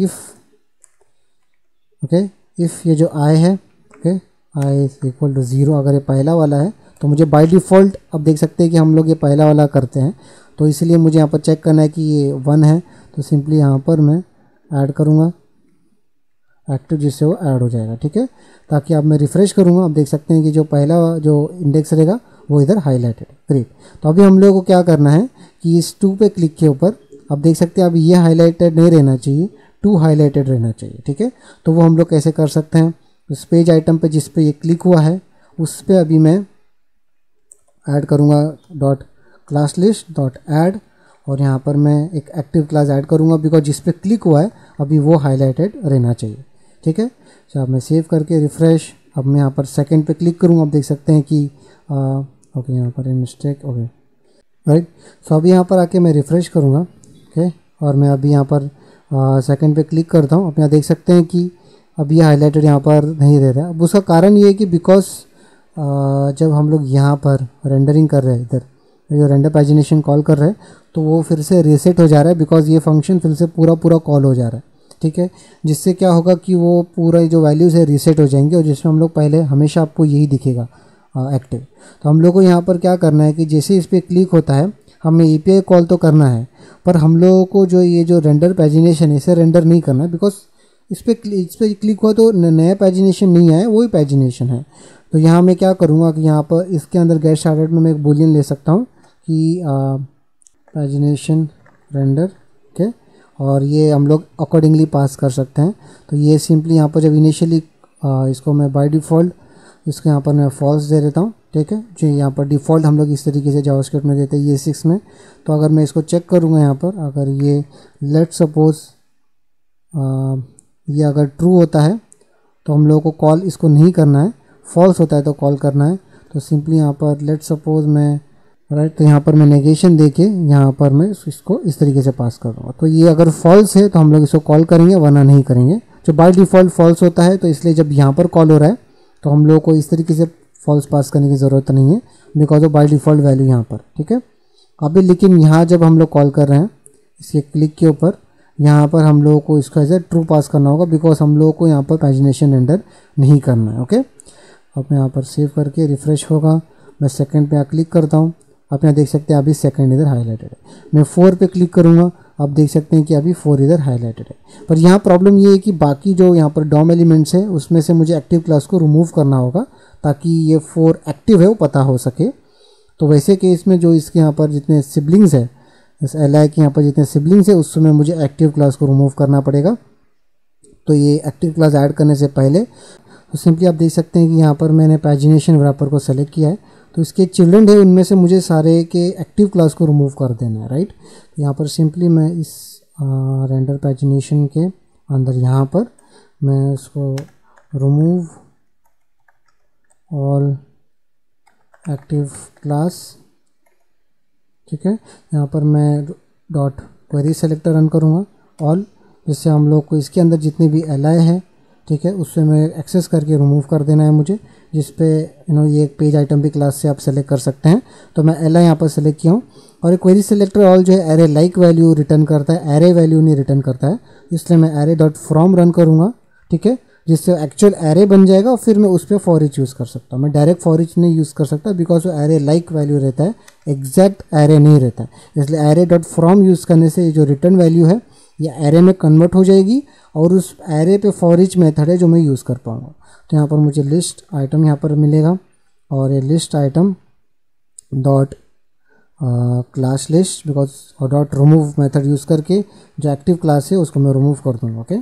इफ़ ये जो आई है आई इक्वल टू 0, अगर ये पहला वाला है तो मुझे बाय डिफ़ॉल्ट, अब देख सकते हैं कि हम लोग ये पहला वाला करते हैं तो इसलिए मुझे यहाँ पर चेक करना है कि ये 1 है। तो सिंपली यहाँ पर मैं ऐड करूँगा एक्टिव, जिससे वो ऐड हो जाएगा। ठीक है, ताकि अब मैं रिफ़्रेश करूँगा, आप देख सकते हैं कि जो पहला जो इंडेक्स रहेगा वो इधर हाईलाइटेड। ग्रेट। तो अभी हम लोगों को क्या करना है कि इस 2 पे क्लिक के ऊपर आप देख सकते हैं अब ये हाईलाइटेड नहीं रहना चाहिए, 2 हाईलाइटेड रहना चाहिए। ठीक है, तो वो हम लोग कैसे कर सकते हैं, उस पेज आइटम पे जिस पे ये क्लिक हुआ है उस पे अभी मैं ऐड करूँगा dot class list dot add, और यहाँ पर मैं एक एक्टिव क्लास ऐड करूँगा बिकॉज जिस पे क्लिक हुआ है अभी वो हाईलाइटेड रहना चाहिए। ठीक है, तो अब मैं सेव करके रिफ़्रेश, अब मैं यहाँ पर सेकंड पे क्लिक करूँगा, आप देख सकते हैं कि ओके यहाँ पर मिस्टेक, ओके राइट। सो अभी यहाँ पर आके मैं रिफ़्रेश करूँगा। ओके, और मैं अभी यहाँ पर सेकंड पे क्लिक करता हूँ। आप यहाँ देख सकते हैं कि अभी हाईलाइटेड यहाँ पर नहीं रह रहा है। अब उसका कारण ये है कि बिकॉज जब हम लोग यहाँ पर रेंडरिंग कर रहे हैं, इधर जो रेंडर पैजिनेशन कॉल कर रहे हैं तो वो फिर से रीसेट हो जा रहा है बिकॉज ये फंक्शन फिर से पूरा कॉल हो जा रहा है। ठीक है, जिससे क्या होगा कि वो पूरा जो वैल्यूज़ है रीसेट हो जाएंगे, और जिसमें हम लोग पहले हमेशा आपको यही दिखेगा एक्टिव। तो हम लोग को यहाँ पर क्या करना है कि जैसे इस पर क्लिक होता है हमें API कॉल तो करना है, पर हम लोगों को जो ये जो रेंडर पैजिनेशन है इसे रेंडर नहीं करना है बिकॉज इस पर क्लिक हुआ तो नया पैजिनेशन नहीं आया, वही पैजिनेशन है। तो यहाँ मैं क्या करूँगा कि यहाँ पर इसके अंदर गेट स्टार्टेड में मैं एक बूलियन ले सकता हूँ कि पैजिनेशन रेंडर। ओके, और ये हम लोग अकॉर्डिंगली पास कर सकते हैं। तो ये सिंपली यहाँ पर जब इनिशियली इसको मैं बाय डिफ़ॉल्ट इसको यहाँ पर मैं फॉल्स दे देता हूँ। ठीक है, जो यहाँ पर डिफ़ॉल्ट हम लोग इस तरीके से जावास्क्रिप्ट में देते हैं ये 6 में। तो अगर मैं इसको चेक करूँगा यहाँ पर, अगर ये लेट सपोज ये अगर ट्रू होता है तो हम लोगों को कॉल इसको नहीं करना है, फॉल्स होता है तो कॉल करना है। तो सिंपली यहाँ पर लेट सपोज मैं राइट, तो यहाँ पर मैं नेगेशन देके यहाँ पर मैं इसको इस तरीके से पास कर दूँगा। तो ये अगर फॉल्स है तो हम लोग इसको कॉल करेंगे, वरना नहीं करेंगे। जो बाय डिफ़ॉल्ट फॉल्स होता है तो इसलिए जब यहाँ पर कॉल हो रहा है तो हम लोगों को इस तरीके से फॉल्स पास करने की ज़रूरत नहीं है because of by default value यहाँ पर। ठीक है, अभी लेकिन यहाँ जब हम लोग कॉल कर रहे हैं इसके क्लिक के ऊपर, यहाँ पर हम लोगों को इसको ऐसे ट्रू पास करना होगा बिकॉज हम लोगों को यहाँ पर पैजिनेशन रेंडर नहीं करना है। ओके, अब मैं यहाँ पर सेव करके रिफ़्रेश होगा, मैं सेकंड पे यहाँ क्लिक करता हूँ, आप यहाँ देख सकते हैं अभी सेकंड इधर हाईलाइटेड है। मैं 4 पे क्लिक करूँगा, आप देख सकते हैं कि अभी 4 इधर हाईलाइटेड है। पर यहाँ प्रॉब्लम ये है कि बाकी जो यहाँ पर डॉम एलिमेंट्स है उसमें से मुझे एक्टिव क्लास को रिमूव करना होगा ताकि ये 4 एक्टिव है वो पता हो सके। तो वैसे केस में जो इसके यहाँ पर जितने सिबलिंग्स है, इस LI के यहाँ पर जितने सिबलिंग्स है उसमें मुझे एक्टिव क्लास को रिमूव करना पड़ेगा। तो ये एक्टिव क्लास ऐड करने से पहले तो सिंपली आप देख सकते हैं कि यहाँ पर मैंने पैजिनेशन रैपर को सेलेक्ट किया है, तो इसके चिल्ड्रन है उनमें से मुझे सारे के एक्टिव क्लास को रिमूव कर देना है। राइट, तो यहाँ पर सिंपली मैं इस रेंडर पैजिनेशन के अंदर यहाँ पर मैं उसको रिमूव ऑल एक्टिव क्लास, ठीक है, यहाँ पर मैं डॉट क्वेरी सेलेक्टर रन करूँगा ऑल, जिससे हम लोग को इसके अंदर जितने भी LI है, ठीक है, उससे मैं एक्सेस करके रिमूव कर देना है मुझे, जिस पे ये एक पेज आइटम भी क्लास से आप सेलेक्ट कर सकते हैं। तो मैं LI यहाँ पर सेलेक्ट किया हूँ, और एक क्वेरी सेलेक्टर ऑल जो है एरे लाइक वैल्यू रिटर्न करता है, एरे वैल्यू नहीं रिटर्न करता है, इसलिए मैं एरे डॉट फ्रॉम रन करूँगा। ठीक है, जिससे एक्चुअल एरे बन जाएगा और फिर मैं उस पर फॉर ईच यूज़ कर सकता हूँ। मैं डायरेक्ट फॉर ईच नहीं यूज़ कर सकता बिकॉज वो एरे लाइक वैल्यू रहता है, एग्जैक्ट एरे नहीं रहता है। इसलिए एरे डॉट फ्रॉम यूज़ करने से ये जो रिटर्न वैल्यू है ये एरे में कन्वर्ट हो जाएगी और उस एरे पे फॉर ईच मेथड है जो मैं यूज़ कर पाऊँगा। तो यहाँ पर मुझे लिस्ट आइटम यहाँ पर मिलेगा, और ये list item dot class list because और डॉट रिमूव मेथड यूज़ करके जो एक्टिव क्लास है उसको मैं रिमूव कर दूँगा। ओके,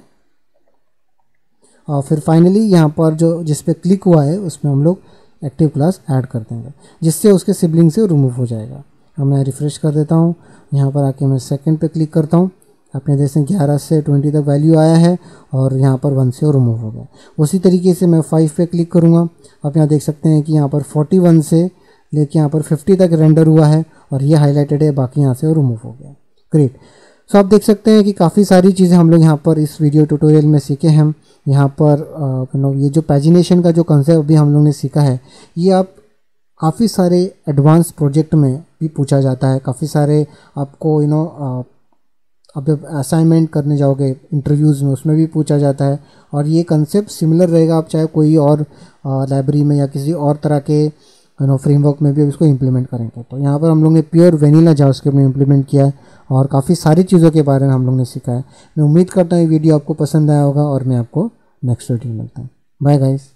और फिर फाइनली यहाँ पर जो जिस पे क्लिक हुआ है उसमें हम लोग एक्टिव क्लास ऐड कर देंगे, जिससे उसके सिबलिंग से रिमूव हो जाएगा। अब मैं रिफ़्रेश कर देता हूँ, यहाँ पर आके मैं सेकंड पे क्लिक करता हूँ, अपने जैसे 11 से 20 तक वैल्यू आया है और यहाँ पर 1 से रिमूव हो गया। उसी तरीके से मैं 5 पे क्लिक करूँगा, आप यहाँ देख सकते हैं कि यहाँ पर 41 से लेके यहाँ पर 50 तक रेंडर हुआ है और ये हाईलाइटेड है, बाकी यहाँ से रिमूव हो गया। ग्रेट। सो आप देख सकते हैं कि काफ़ी सारी चीज़ें हम लोग यहाँ पर इस वीडियो ट्यूटोरियल में सीखे हैं। यहाँ पर ये जो पैजिनेशन का जो कंसेप्ट अभी हम लोग ने सीखा है, ये आप काफ़ी सारे एडवांस प्रोजेक्ट में भी पूछा जाता है। काफ़ी सारे आपको आप जब असाइनमेंट करने जाओगे इंटरव्यूज़ में, उसमें भी पूछा जाता है। और ये कंसेप्ट सिमिलर रहेगा, आप चाहे कोई और लाइब्रेरी में या किसी और तरह के फ्रेमवर्क में भी इसको इम्प्लीमेंट करेंगे। तो यहाँ पर हम लोग ने प्योर वेनिला जावास्क्रिप्ट में इम्प्लीमेंट किया है और काफ़ी सारी चीज़ों के बारे में हम लोग ने सीखा है। मैं उम्मीद करता हूँ ये वीडियो आपको पसंद आया होगा और मैं आपको नेक्स्ट वीडियो में मिलता हूँ। Bye guys.